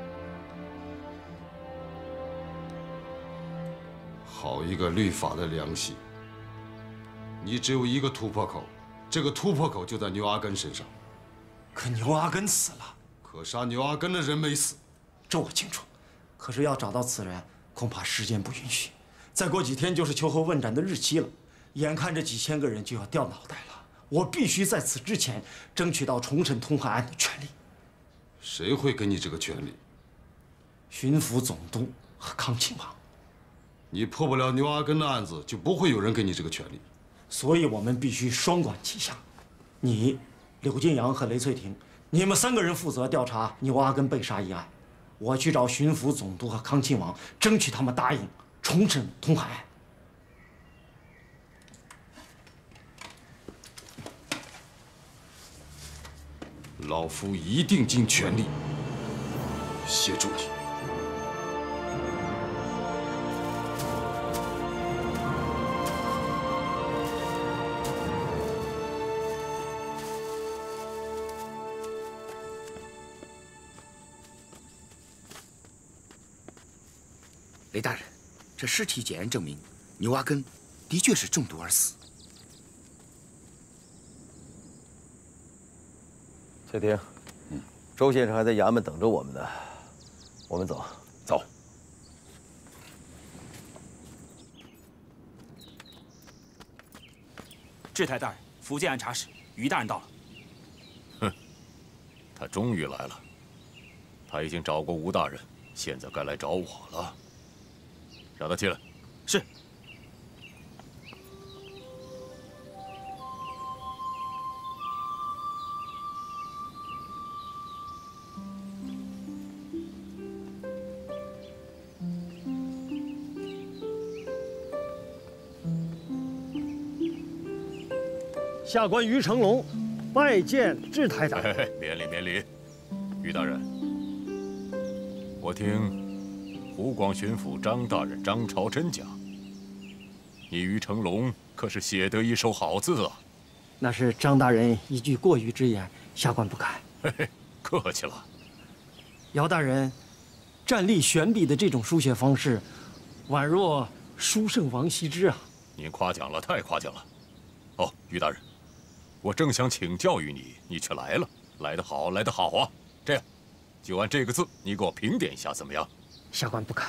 好一个律法的良心！你只有一个突破口。这个突破口就在牛阿根身上， 可牛阿根死了， 可杀牛阿根的人没死， 这我清楚。可是要找到此人，恐怕时间不允许。再过几天就是秋后问斩的日期了，眼看着几千个人就要掉脑袋了，我必须在此之前争取到重审通海案的权利。 谁会给你这个权利？ 巡抚总督和康亲王。 你破不了牛阿根的案子，就不会有人给你这个权利。 所以我们必须双管齐下，你、柳金阳和雷翠婷，你们三个人负责调查牛阿根被杀一案，我去找巡抚总督和康亲王，争取他们答应重审通海案。 老夫一定尽全力协助你。 雷大人，这尸体检验证明，牛阿根的确是中毒而死。 翠婷，嗯，周先生还在衙门等着我们呢，我们走。 走。 志台大人，福建按察使于大人到了。 哼，他终于来了。他已经找过吴大人，现在该来找我了。让他进来。 是。 下官于成龙拜见志台大人。免礼免礼，于大人，我听湖广巡抚张大人张朝真讲，你于成龙可是写得一手好字啊！ 那是张大人一句过誉之言，下官不敢。 嘿嘿，客气了。 姚大人，站立悬笔的这种书写方式，宛若书圣王羲之啊！ 您夸奖了，太夸奖了。哦，于大人，我正想请教于你，你却来了，来得好，来得好啊！这样，就按这个字，你给我评点一下，怎么样？ 下官不敢。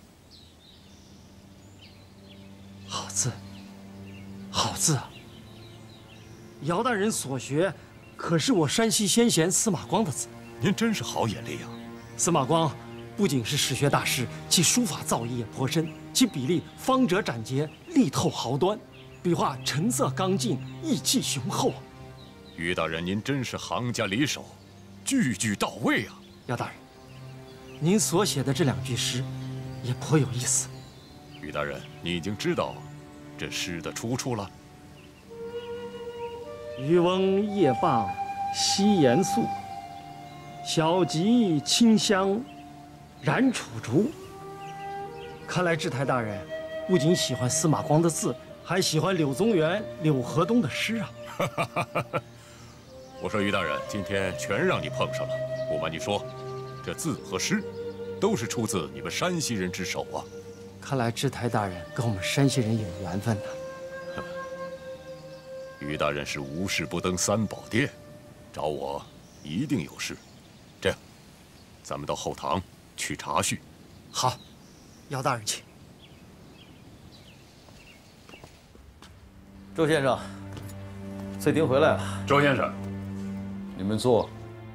好字，好字啊！姚大人所学，可是我山西先贤司马光的字。 您真是好眼力呀！ 司马光不仅是史学大师，其书法造诣也颇深，其笔力方折斩截，力透毫端，笔画沉色刚劲，意气雄厚啊！ 于大人，您真是行家里手，句句到位啊！ 姚大人，您所写的这两句诗， 也颇有意思。 于大人，你已经知道这诗的出处了。 渔翁夜傍西岩宿，小楫清香燃楚竹。看来智台大人不仅喜欢司马光的字，还喜欢柳宗元、柳河东的诗啊。 我说于大人，今天全让你碰上了。不瞒你说，这字和诗都是出自你们山西人之手啊。 看来智台大人跟我们山西人有缘分呢。 于大人是无事不登三宝殿，找我一定有事。这样，咱们到后堂去茶叙。 好，姚大人请。 周先生，翠婷回来了。 周先生，你们坐。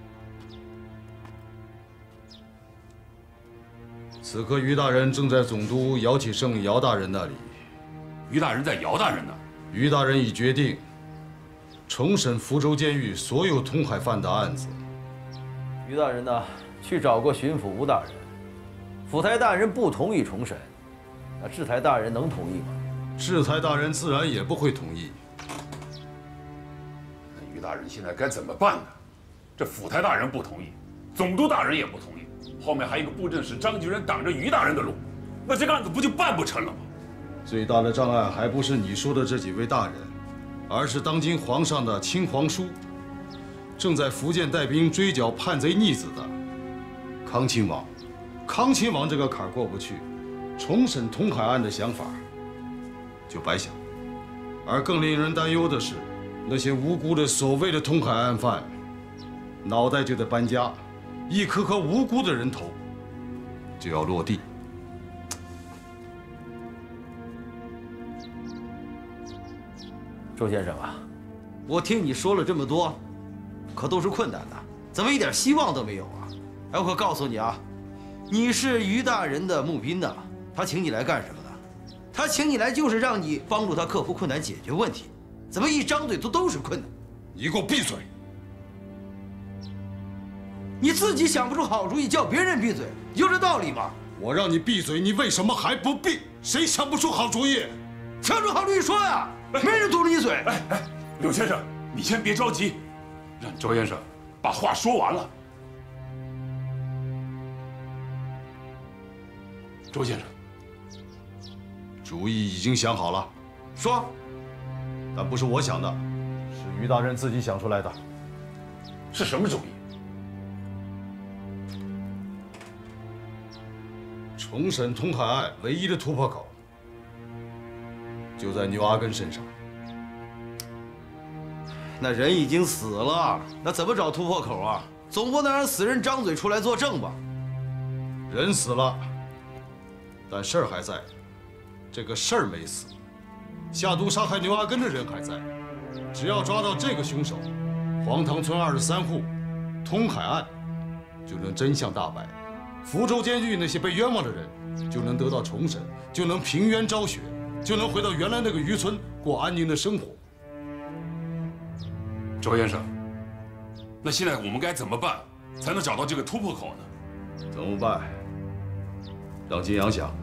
此刻于大人正在总督姚启圣姚大人那里。 于大人在姚大人那儿。 于大人已决定重审福州监狱所有通海犯的案子。 于大人呢，去找过巡抚吴大人，府台大人不同意重审，那制台大人能同意吗？ 制台大人自然也不会同意。 那于大人现在该怎么办呢？这府台大人不同意，总督大人也不同意，后面还有一个布政使张举人挡着于大人的路，那这个案子不就办不成了吗？ 最大的障碍还不是你说的这几位大人，而是当今皇上的亲皇叔，正在福建带兵追剿叛贼逆子的康亲王。康亲王这个坎儿过不去，重审通海案的想法就白想。而更令人担忧的是，那些无辜的所谓的通海案犯，脑袋就得搬家，一颗颗无辜的人头就要落地。 周先生啊，我听你说了这么多，可都是困难的，怎么一点希望都没有啊？哎，我可告诉你啊，你是于大人的募兵的，他请你来干什么的？他请你来就是让你帮助他克服困难、解决问题，怎么一张嘴都都是困难？ 你给我闭嘴！ 你自己想不出好主意，叫别人闭嘴，有这道理吗？ 我让你闭嘴，你为什么还不闭？谁想不出好主意？ 想出好主意说呀！没人堵着你嘴。 哎哎，柳先生，你先别着急，让周先生把话说完了。周先生， 主意已经想好了。 说。 但不是我想的，是于大人自己想出来的。 是什么主意？ 重审通海案唯一的突破口，就在牛阿根身上。 那人已经死了，那怎么找突破口啊？总不能让死人张嘴出来作证吧？ 人死了，但事儿还在，这个事儿没死。下毒杀害牛阿根的人还在，只要抓到这个凶手，黄塘村二十三户通海案就能真相大白，福州监狱那些被冤枉的人就能得到重审，就能平冤昭雪，就能回到原来那个渔村过安宁的生活。 周先生，那现在我们该怎么办才能找到这个突破口呢？ 怎么办？让金阳想。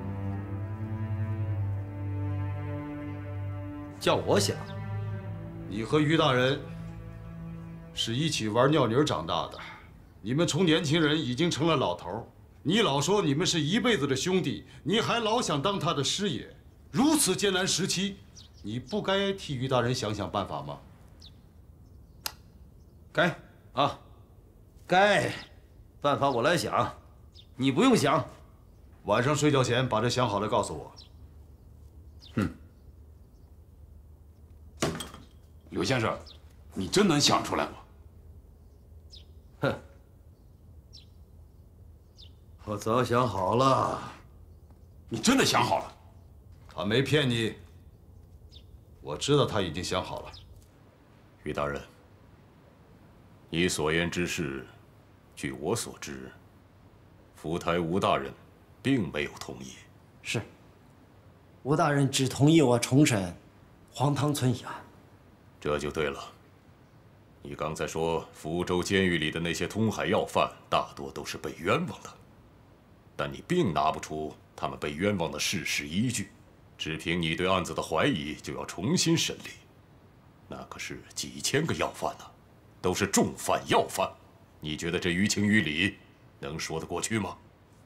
叫我想。 你和于大人是一起玩尿泥长大的，你们从年轻人已经成了老头。你老说你们是一辈子的兄弟，你还老想当他的师爷。如此艰难时期，你不该替于大人想想办法吗？ 该啊，该，办法我来想，你不用想。 晚上睡觉前把这想好了告诉我。 嗯。柳先生，你真能想出来吗？ 哼，我早想好了。 你真的想好了？ 他没骗你，我知道他已经想好了。 于大人，你所言之事，据我所知，福台吴大人并没有同意。 是，吴大人只同意我重审黄塘村一案。 这就对了。你刚才说福州监狱里的那些通海要犯，大多都是被冤枉的。 但你并拿不出他们被冤枉的事实依据，只凭你对案子的怀疑就要重新审理，那可是几千个要犯呢，都是重犯要犯，你觉得这于情于理能说得过去吗？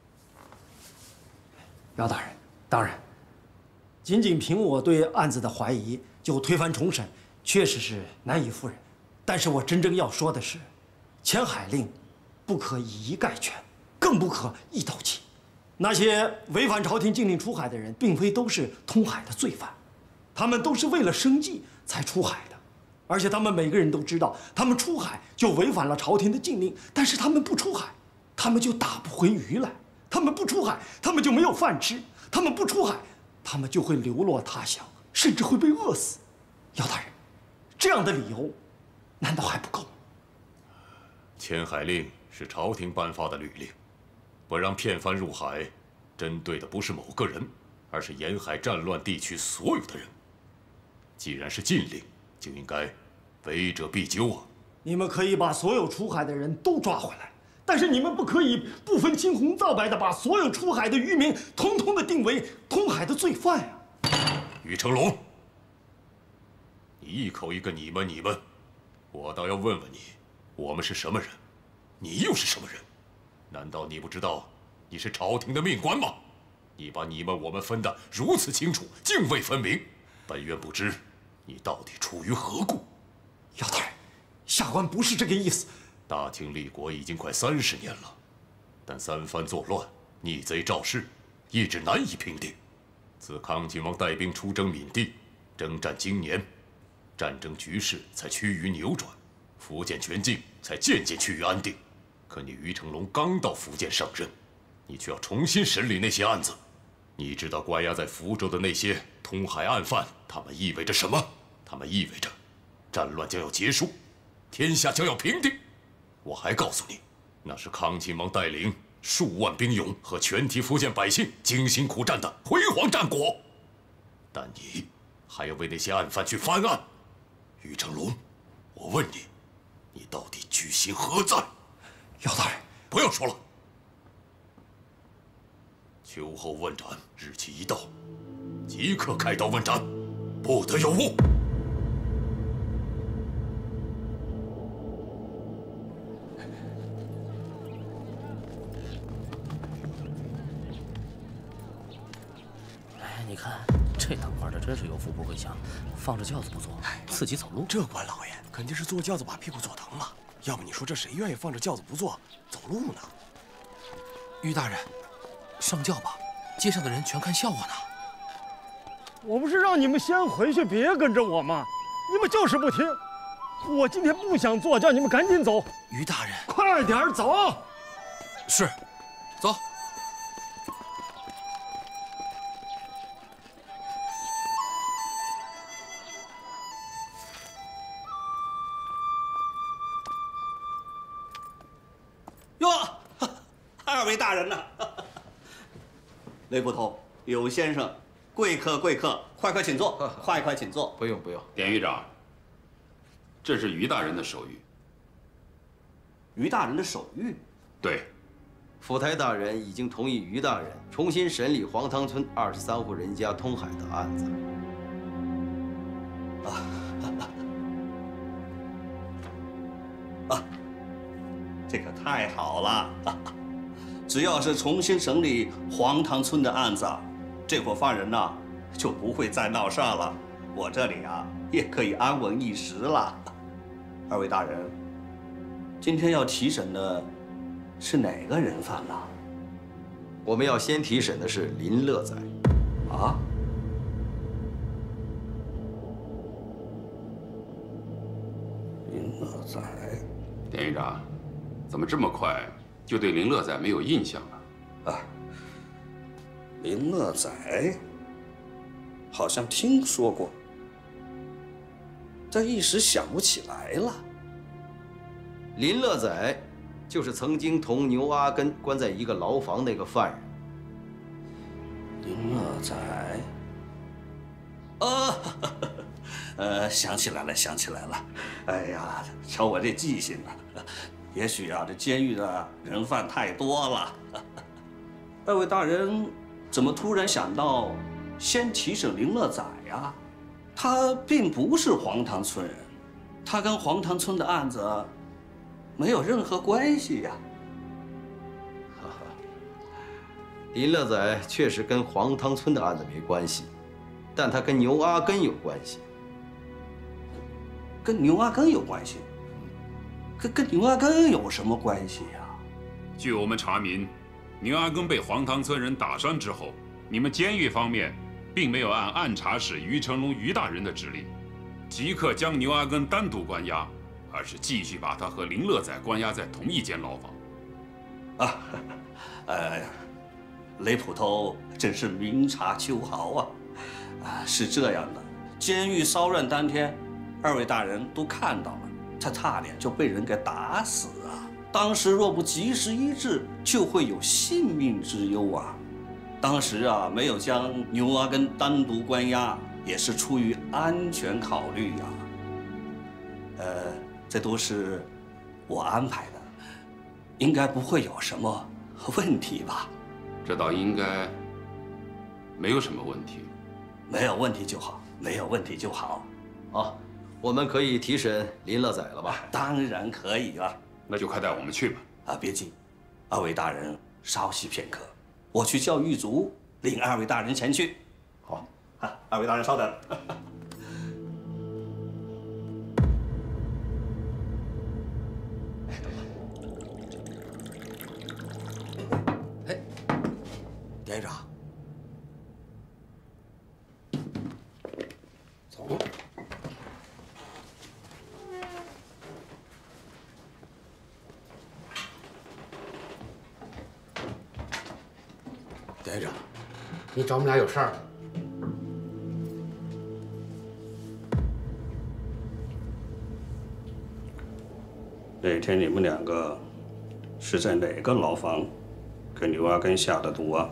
姚大人，当然，仅仅凭我对案子的怀疑就推翻重审，确实是难以服人。但是我真正要说的是，遣海令不可以一概全，更不可一刀切。那些违反朝廷禁令出海的人，并非都是通海的罪犯，他们都是为了生计才出海的，而且他们每个人都知道，他们出海就违反了朝廷的禁令，但是他们不出海，他们就打不回鱼来；他们不出海，他们就没有饭吃；他们不出海，他们就会流落他乡，甚至会被饿死。姚大人，这样的理由，难道还不够吗？ 遣海令是朝廷颁发的律令，不让骗帆入海，针对的不是某个人，而是沿海战乱地区所有的人。既然是禁令，就应该违者必究啊！ 你们可以把所有出海的人都抓回来，但是你们不可以不分青红皂白的把所有出海的渔民统统的定为通海的罪犯呀！ 于成龙，你一口一个你们你们，我倒要问问你，我们是什么人？你又是什么人？难道你不知道你是朝廷的命官吗？你把你们我们分得如此清楚，泾渭分明，本院不知你到底出于何故？ 姚大人，下官不是这个意思。 大清立国已经快三十年了，但三藩作乱，逆贼肇事，一直难以平定。自康亲王带兵出征闽地，征战经年，战争局势才趋于扭转，福建全境才渐渐趋于安定。可你于成龙刚到福建上任，你却要重新审理那些案子。你知道关押在福州的那些通海案犯，他们意味着什么？他们意味着战乱将要结束，天下将要平定。我还告诉你，那是康亲王带领数万兵勇和全体福建百姓精心苦战的辉煌战果。但你还要为那些案犯去翻案，于成龙，我问你，你到底居心何在？ 姚大人， 不要说了。秋后问斩日期一到，即刻开刀问斩，不得有误。 哎，你看这当官的真是有福不会享，放着轿子不坐，自己走路。 这官老爷肯定是坐轿子把屁股坐疼了，要不你说这谁愿意放着轿子不坐走路呢？ 于大人，上轿吧，街上的人全看笑话呢。 我不是让你们先回去，别跟着我吗？你们就是不听。我今天不想坐，叫你们赶紧走。 于大人， 快点走。 是，走。 哟，二位大人呐！雷捕头，有先生，贵客贵客，快快请坐，快快请坐。 不用不用，典狱长，这是于大人的手谕。 于大人的手谕？ 对， 府台大人已经同意于大人重新审理黄塘村二十三户人家通海的案子。 啊啊！这可太好了！只要是重新审理黄塘村的案子，这伙犯人呐就不会再闹事儿了，我这里啊也可以安稳一时了。二位大人，今天要提审的是哪个人犯呢？ 我们要先提审的是林乐仔。 啊？林乐仔？ 典狱长，怎么这么快就对林乐仔没有印象了？ 啊，林乐仔，好像听说过，但一时想不起来了。 林乐仔就是曾经同牛阿根关在一个牢房那个犯人。 林乐仔，啊，呃，想起来了，想起来了。哎呀，瞧我这记性啊！也许啊，这监狱的人犯太多了。 二位大人怎么突然想到先提审林乐仔呀？他并不是黄塘村人，他跟黄塘村的案子没有任何关系呀。 哈哈，林乐仔确实跟黄塘村的案子没关系，但他跟牛阿根有关系。 跟牛阿根有关系？跟跟牛阿根有什么关系呀？ 据我们查明，牛阿根被黄塘村人打伤之后，你们监狱方面并没有按按察使于成龙于大人的指令，即刻将牛阿根单独关押，而是继续把他和林乐仔关押在同一间牢房。 啊，呃，雷捕头真是明察秋毫啊！啊，是这样的，监狱骚乱当天，二位大人都看到了，他差点就被人给打死啊！当时若不及时医治，就会有性命之忧啊！当时啊，没有将牛阿根单独关押，也是出于安全考虑呀。呃，这都是我安排的，应该不会有什么问题吧？ 这倒应该没有什么问题。 没有问题就好，没有问题就好。 好，我们可以提审林乐仔了吧？ 当然可以了。 那就快带我们去吧。 啊，别急，二位大人稍息片刻，我去叫狱卒领二位大人前去。好，啊，二位大人稍等。 哎，典狱长，走。典狱长，你找我们俩有事儿？ 那天你们两个是在哪个牢房给牛阿根下的毒啊？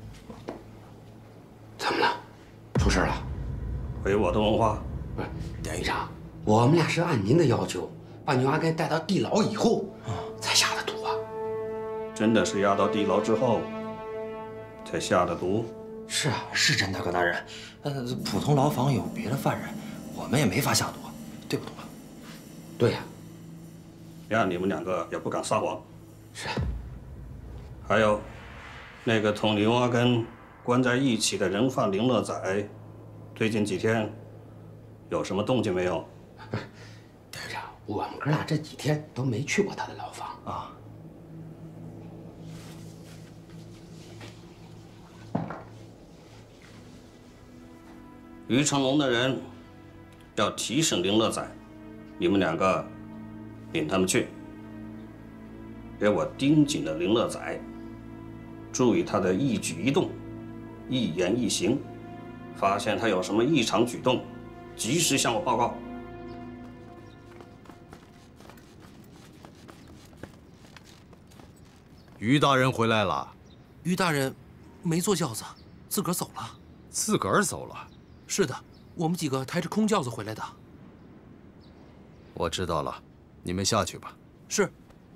怎么了？出事了？ 回我的问话。 不是，典狱长，我们俩是按您的要求，把牛阿根带到地牢以后，才下的毒啊。 真的是押到地牢之后才下的毒？ 是啊，是真的，葛大人。呃，普通牢房有别的犯人，我们也没法下毒，对不对？ 对呀。 让你们两个也不敢撒谎。 是。 还有，那个同牛阿根关在一起的人犯林乐仔，最近几天有什么动静没有？ 典狱长，我们哥俩这几天都没去过他的牢房啊。 于成龙的人要提审林乐仔，你们两个领他们去，给我盯紧了林乐仔，注意他的一举一动、一言一行，发现他有什么异常举动，及时向我报告。 于大人回来了。 于大人没坐轿子，自个儿走了。 自个儿走了？ 是的，我们几个抬着空轿子回来的。 我知道了，你们下去吧。 是。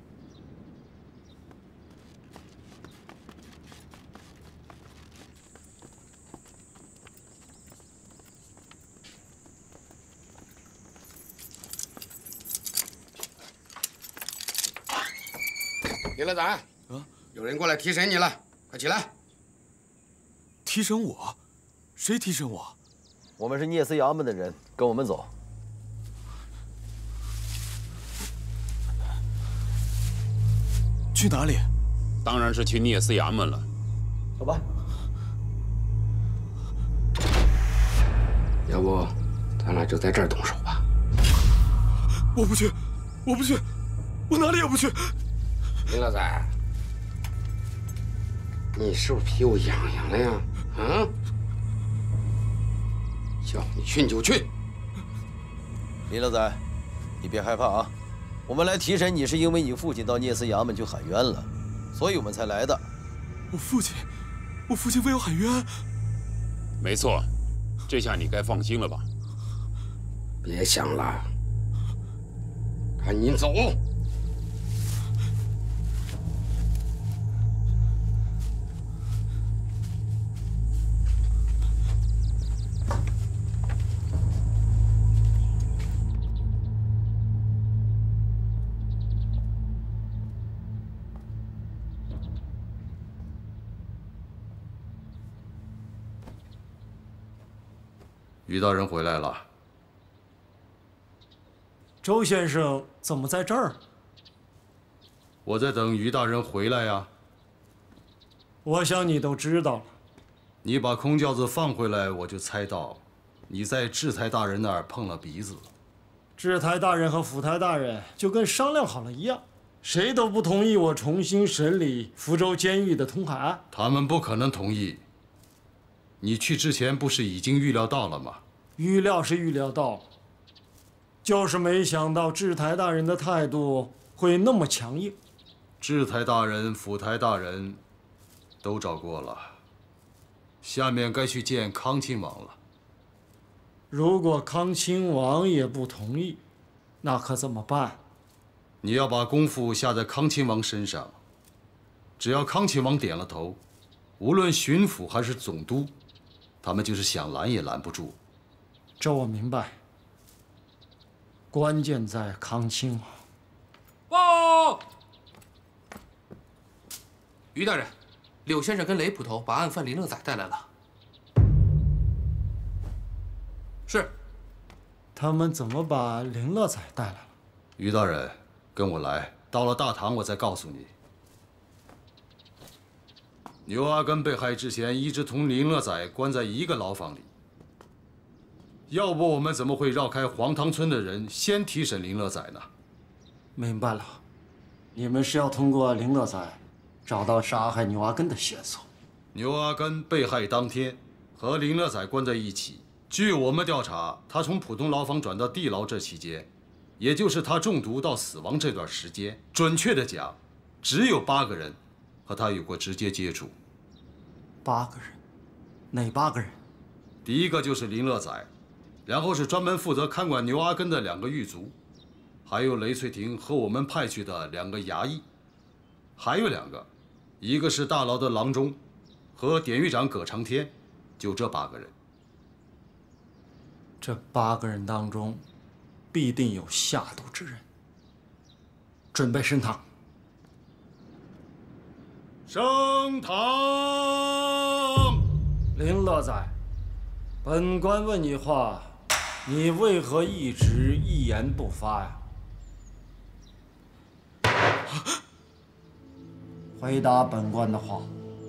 林乐仔，啊，有人过来提审你了，快起来！ 提审我？谁提审我？ 我们是聂司衙门的人，跟我们走。 去哪里？ 当然是去聂司衙门了。 走吧。 要不，咱俩就在这儿动手吧。 我不去，我不去，我哪里也不去。 林乐仔，你是不是屁股痒痒了呀？啊？叫你去你就去。 林乐仔，你别害怕啊！我们来提审你，是因为你父亲到聂司衙门去喊冤了，所以我们才来的。 我父亲，我父亲为我喊冤？ 没错，这下你该放心了吧？ 别想了，赶紧走！ 于大人回来了。 周先生怎么在这儿？ 我在等于大人回来呀。 我想你都知道了。 你把空轿子放回来，我就猜到你在制台大人那儿碰了鼻子。 制台大人和府台大人就跟商量好了一样，谁都不同意我重新审理福州监狱的通海案。 他们不可能同意。你去之前不是已经预料到了吗？ 预料是预料到了，就是没想到制台大人的态度会那么强硬。 制台大人、府台大人都找过了，下面该去见康亲王了。 如果康亲王也不同意，那可怎么办？ 你要把功夫下在康亲王身上，只要康亲王点了头，无论巡抚还是总督，他们就是想拦也拦不住。 这我明白，关键在康亲王。 报！于大人，柳先生跟雷捕头把案犯林乐载带来了。是。 他们怎么把林乐载带来了？ 于大人，跟我来，到了大堂我再告诉你。牛阿根被害之前，一直同林乐载关在一个牢房里。要不我们怎么会绕开黄塘村的人，先提审林乐载呢？ 明白了，你们是要通过林乐载找到杀害牛阿根的线索。 牛阿根被害当天和林乐载关在一起。据我们调查，他从普通牢房转到地牢这期间，也就是他中毒到死亡这段时间，准确的讲，只有八个人和他有过直接接触。 八个人？哪八个人？ 第一个就是林乐载，然后是专门负责看管牛阿根的两个狱卒，还有雷翠婷和我们派去的两个衙役，还有两个，一个是大牢的郎中，和典狱长葛长天，就这八个人。 这八个人当中，必定有下毒之人。准备升堂。 升堂。 林乐载，本官问你话，你为何一直一言不发呀？回答本官的话。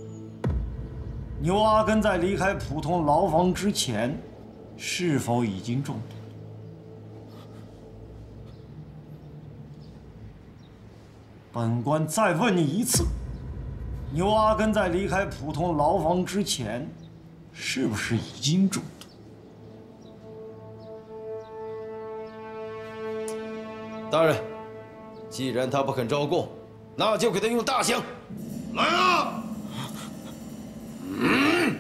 牛阿根在离开普通牢房之前，是否已经中毒？本官再问你一次，牛阿根在离开普通牢房之前，是不是已经中毒？ 大人，既然他不肯招供，那就给他用大刑。 来啊！ 嗯。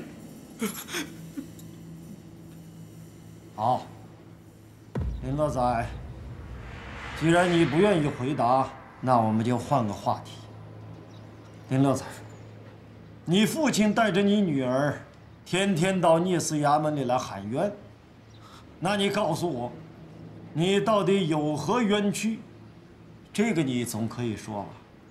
好，林乐载，既然你不愿意回答，那我们就换个话题。林乐载，你父亲带着你女儿，天天到聂司衙门里来喊冤，那你告诉我，你到底有何冤屈？这个你总可以说吧？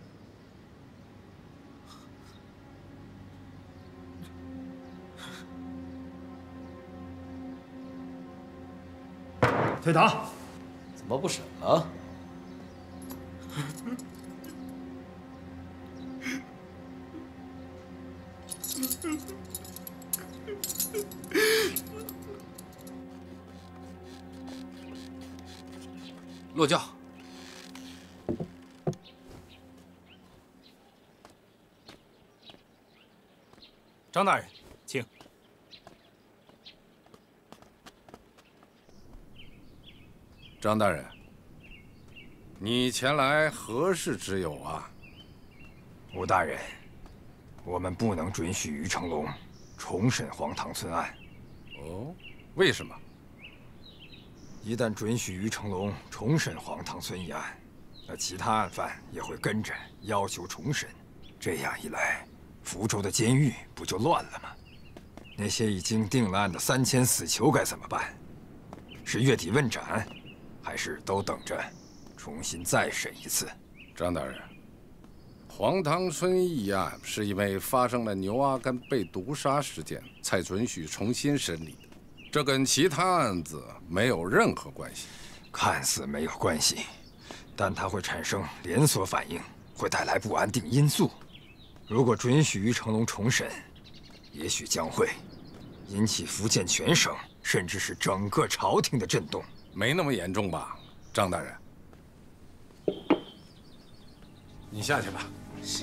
退堂。 怎么不审了？ 落轿。 张大人，请。 张大人，你前来何事之有啊？ 吴大人，我们不能准许于成龙重审黄塘村案。 哦，为什么？ 一旦准许于成龙重审黄塘村一案，那其他案犯也会跟着要求重审。这样一来，福州的监狱不就乱了吗？那些已经定了案的三千死囚该怎么办？是月底问斩，还是都等着重新再审一次？ 张大人，黄塘村一案是因为发生了牛阿根被毒杀事件，才准许重新审理的。 这跟其他案子没有任何关系。 看似没有关系，但它会产生连锁反应，会带来不安定因素。如果准许于成龙重审，也许将会引起福建全省，甚至是整个朝廷的震动。 没那么严重吧，张大人？你下去吧。 是。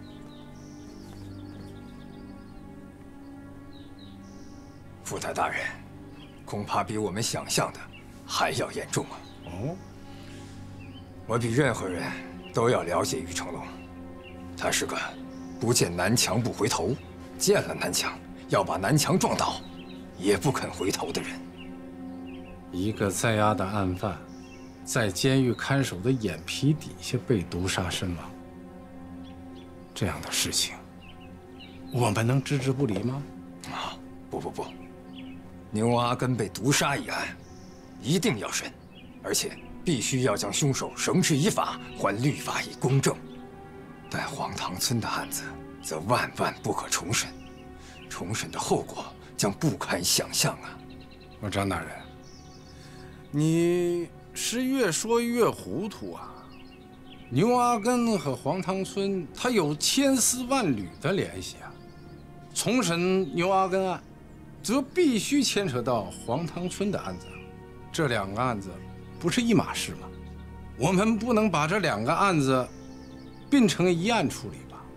福台大人，恐怕比我们想象的还要严重啊！ 哦， 我比任何人都要了解于成龙，他是个不见南墙不回头，见了南墙要把南墙撞倒，也不肯回头的人。 一个在押的案犯，在监狱看守的眼皮底下被毒杀身亡，这样的事情，我们能置之不理吗？ 啊，不不不，牛阿根被毒杀一案，一定要审，而且必须要将凶手绳之以法，还律法以公正。但黄塘村的案子则万万不可重审，重审的后果将不堪想象啊！ 我张大人，你是越说越糊涂啊！牛阿根和黄塘村，他有千丝万缕的联系啊。重审牛阿根案，则必须牵扯到黄塘村的案子，这两个案子不是一码事吗？我们不能把这两个案子并成一案处理吧？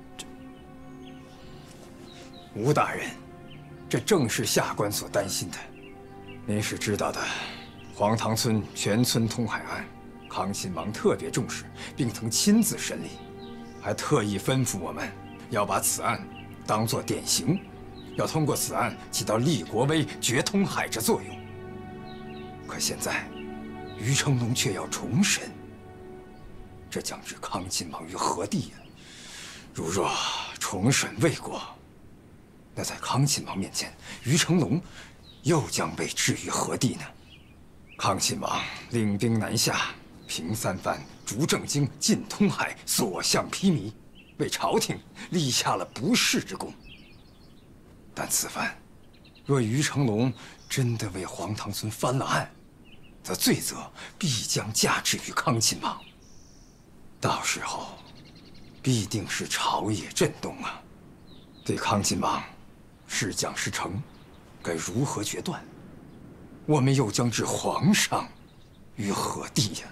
吴大人，这正是下官所担心的。您是知道的，黄塘村全村通海案，康亲王特别重视，并曾亲自审理，还特意吩咐我们要把此案当作典型，要通过此案起到立国威、决通海之作用。可现在，于成龙却要重审，这将置康亲王于何地呀？如若重审未果，那在康亲王面前，于成龙又将被置于何地呢？康亲王领兵南下，平三藩、逐正经、进通海，所向披靡，为朝廷立下了不世之功。但此番，若于成龙真的为黄塘村翻了案，则罪责必将加之于康亲王。到时候，必定是朝野震动啊！对康亲王是将是成，该如何决断？我们又将置皇上于何地呀？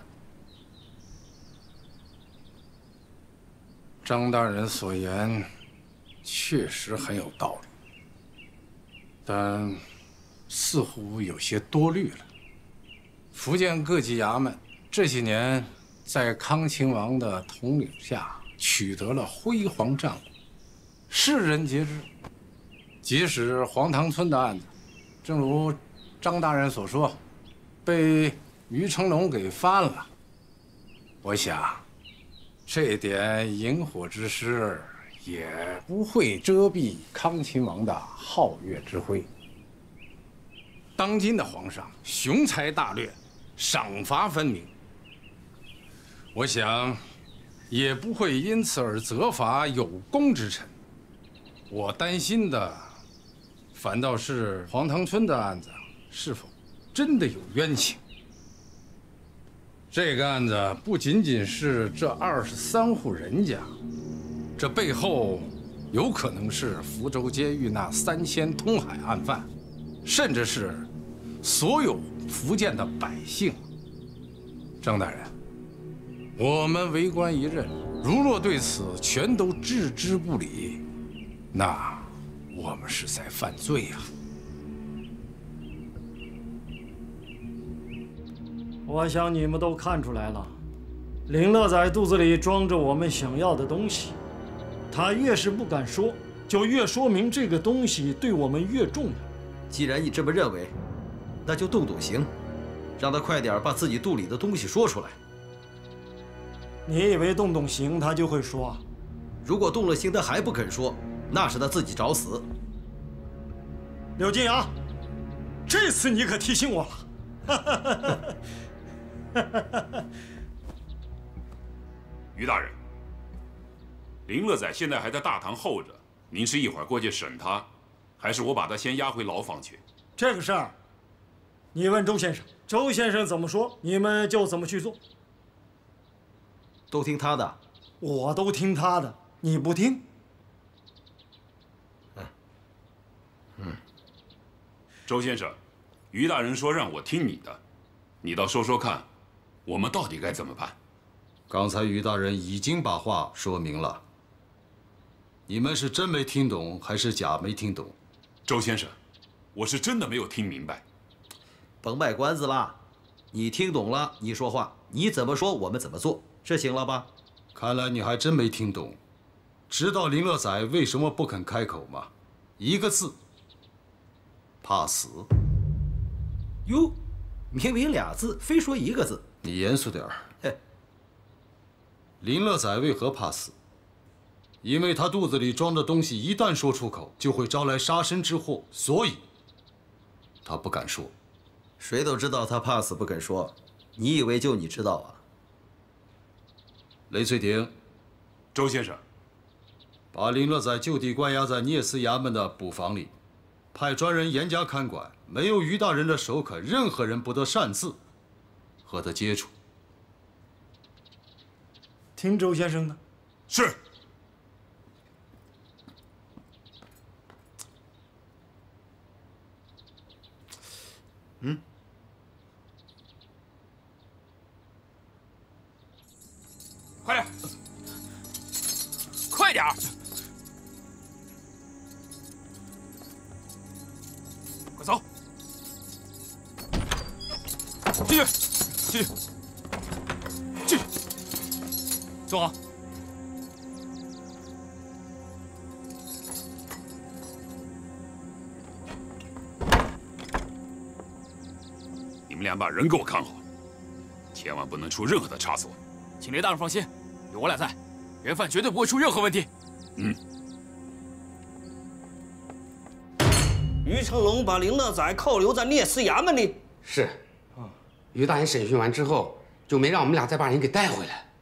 张大人所言确实很有道理，但似乎有些多虑了。福建各级衙门这些年在康亲王的统领下取得了辉煌战果，世人皆知。即使黄塘村的案子，正如张大人所说，被于成龙给翻了，我想这点引火之势也不会遮蔽康亲王的皓月之辉。当今的皇上雄才大略，赏罚分明，我想也不会因此而责罚有功之臣。我担心的反倒是黄塘村的案子是否真的有冤情。这个案子不仅仅是这二十三户人家，这背后有可能是福州监狱那三千通海案犯，甚至是所有福建的百姓。张大人，我们为官一任，如若对此全都置之不理，那我们是在犯罪呀！ 我想你们都看出来了，林乐仔肚子里装着我们想要的东西，他越是不敢说，就越说明这个东西对我们越重要。 既然你这么认为，那就动动刑，让他快点把自己肚里的东西说出来。 你以为动动刑他就会说？ 如果动了刑他还不肯说，那是他自己找死。 柳金阳，这次你可提醒我了。 于大人，林乐仔现在还在大堂候着，您是一会儿过去审他，还是我把他先押回牢房去？ 这个事儿，你问周先生，周先生怎么说，你们就怎么去做。 都听他的。 我都听他的，你不听？ 嗯。嗯。 周先生，于大人说让我听你的，你倒说说看，我们到底该怎么办？ 刚才于大人已经把话说明了。你们是真没听懂，还是假没听懂？ 周先生，我是真的没有听明白。 甭卖关子啦，你听懂了，你说话，你怎么说我们怎么做，这行了吧？ 看来你还真没听懂。知道林乐仔为什么不肯开口吗？一个字，怕死。 哟，明明俩字，非说一个字。 你严肃点儿。 嘿， 林乐仔为何怕死？因为他肚子里装的东西一旦说出口，就会招来杀身之祸，所以他不敢说。 谁都知道他怕死不肯说，你以为就你知道啊？ 雷翠婷， 周先生， 把林乐仔就地关押在聂司衙门的捕房里，派专人严加看管，没有于大人的首肯，任何人不得擅自和他接触。 听周先生的。 是。 嗯。 快点，快点！快走！进去，进去，进去，坐好。 你们俩把人给我看好，千万不能出任何的差错。 请雷大人放心，有我俩在，人犯绝对不会出任何问题。 嗯。 于成龙把林乐仔扣留在聂司衙门里。 是。于大人审讯完之后，就没让我们俩再把人给带回来。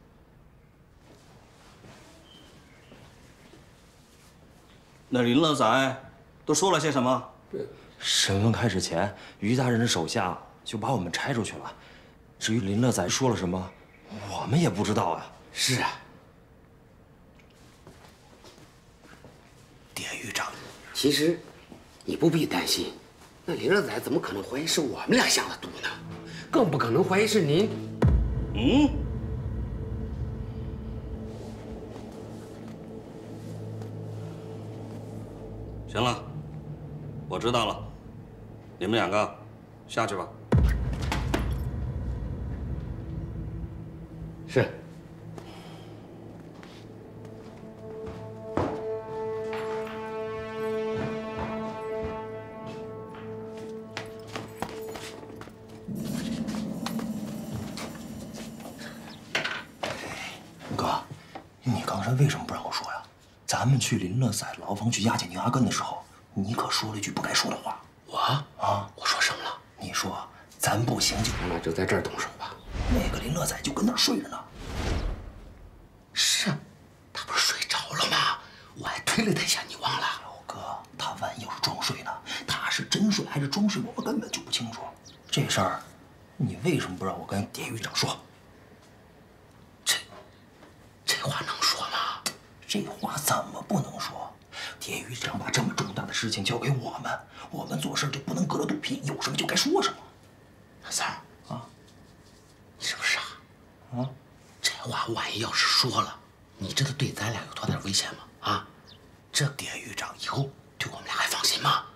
那林乐仔都说了些什么？审问开始前，于大人的手下就把我们拆出去了。至于林乐仔说了什么，我们也不知道啊。 是啊。 典狱长， 其实你不必担心，那林乐仔怎么可能怀疑是我们俩下的毒呢？更不可能怀疑是您。 嗯。行了，我知道了，你们两个下去吧。 是。 哥，你刚才为什么不让我说呀？咱们去林乐仔牢房去押解宁阿根的时候，你可说了一句不该说的话。 我啊， 我说什么了？ 你说咱不行就那就在这儿动手吧。 那个林乐仔就跟那儿睡着呢。 是，他不是睡着了吗？我还推了他一下，你忘了？ 哥，他万一要是装睡呢？他是真睡还是装睡，我们根本就不清楚。这事儿，你为什么不让我跟典狱长说？ 这，这话能说吗？ 这话怎么不能说？典狱长把这么重大的事情交给我们，我们做事就不能隔着肚皮，有什么就该说什么。 老三儿啊， 你是不是傻？ 啊， 这话万一要是说了，你知道对咱俩有多大危险吗？啊，这典狱长以后对我们俩还放心吗？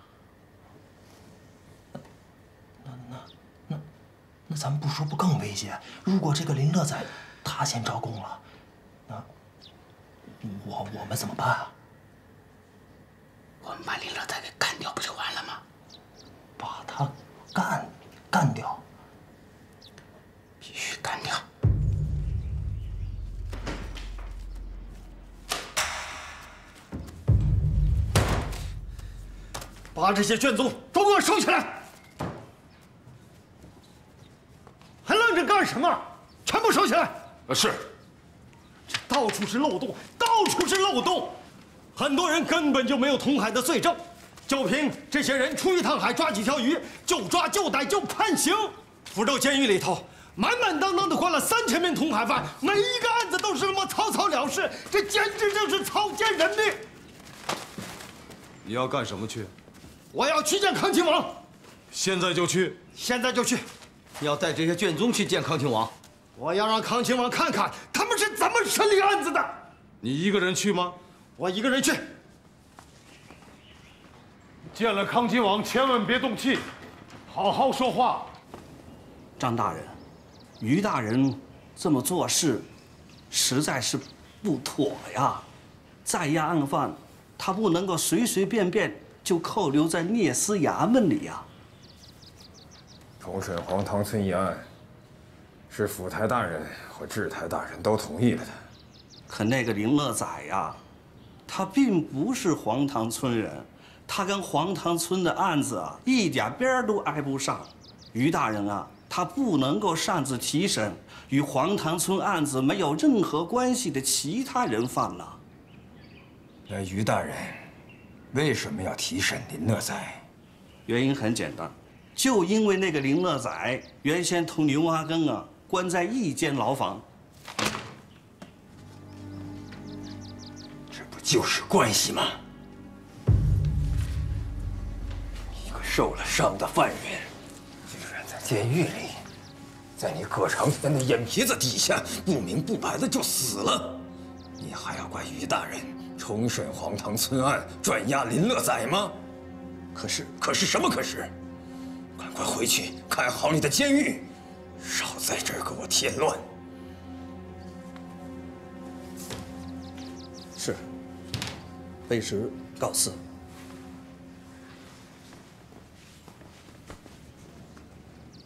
那那那那咱们不说不更危险？如果这个林乐仔他先招供了，那我我们怎么办啊？ 我们把林乐仔给干掉不就完了吗？ 把他干干掉， 必须干掉。 把这些卷宗都给我收起来！还愣着干什么？全部收起来！ 啊，是。 这到处是漏洞，到处是漏洞，很多人根本就没有通海的罪证， 就凭这些人出一趟海抓几条鱼，就抓就逮就判刑。福州监狱里头满满当当的关了三千名通海犯，每一个案子都是那么草草了事，这简直就是草菅人命。 你要干什么去？ 我要去见康亲王。 现在就去。 现在就去。 你要带这些卷宗去见康亲王。 我要让康亲王看看他们是怎么审理案子的。 你一个人去吗？ 我一个人去。 见了康亲王，千万别动气，好好说话。 张大人，于大人这么做事，实在是不妥呀。在押案犯，他不能够随随便便就扣留在聂司衙门里呀。 重审黄塘村一案，是府台大人和制台大人都同意了的。 可那个林乐仔呀，他并不是黄塘村人。他跟黄塘村的案子啊，一点边儿都挨不上。于大人啊，他不能够擅自提审与黄塘村案子没有任何关系的其他人犯了。 那于大人为什么要提审林乐仔？ 原因很简单，就因为那个林乐仔原先同牛阿根啊关在一间牢房。 这不就是关系吗？受了伤的犯人，居然在监狱里，在你葛长天的眼皮子底下不明不白的就死了，你还要怪于大人重审黄塘村案，转押林乐仔吗？可是，可是什么可是？赶快回去看好你的监狱，少在这儿给我添乱。 是，卑职告辞。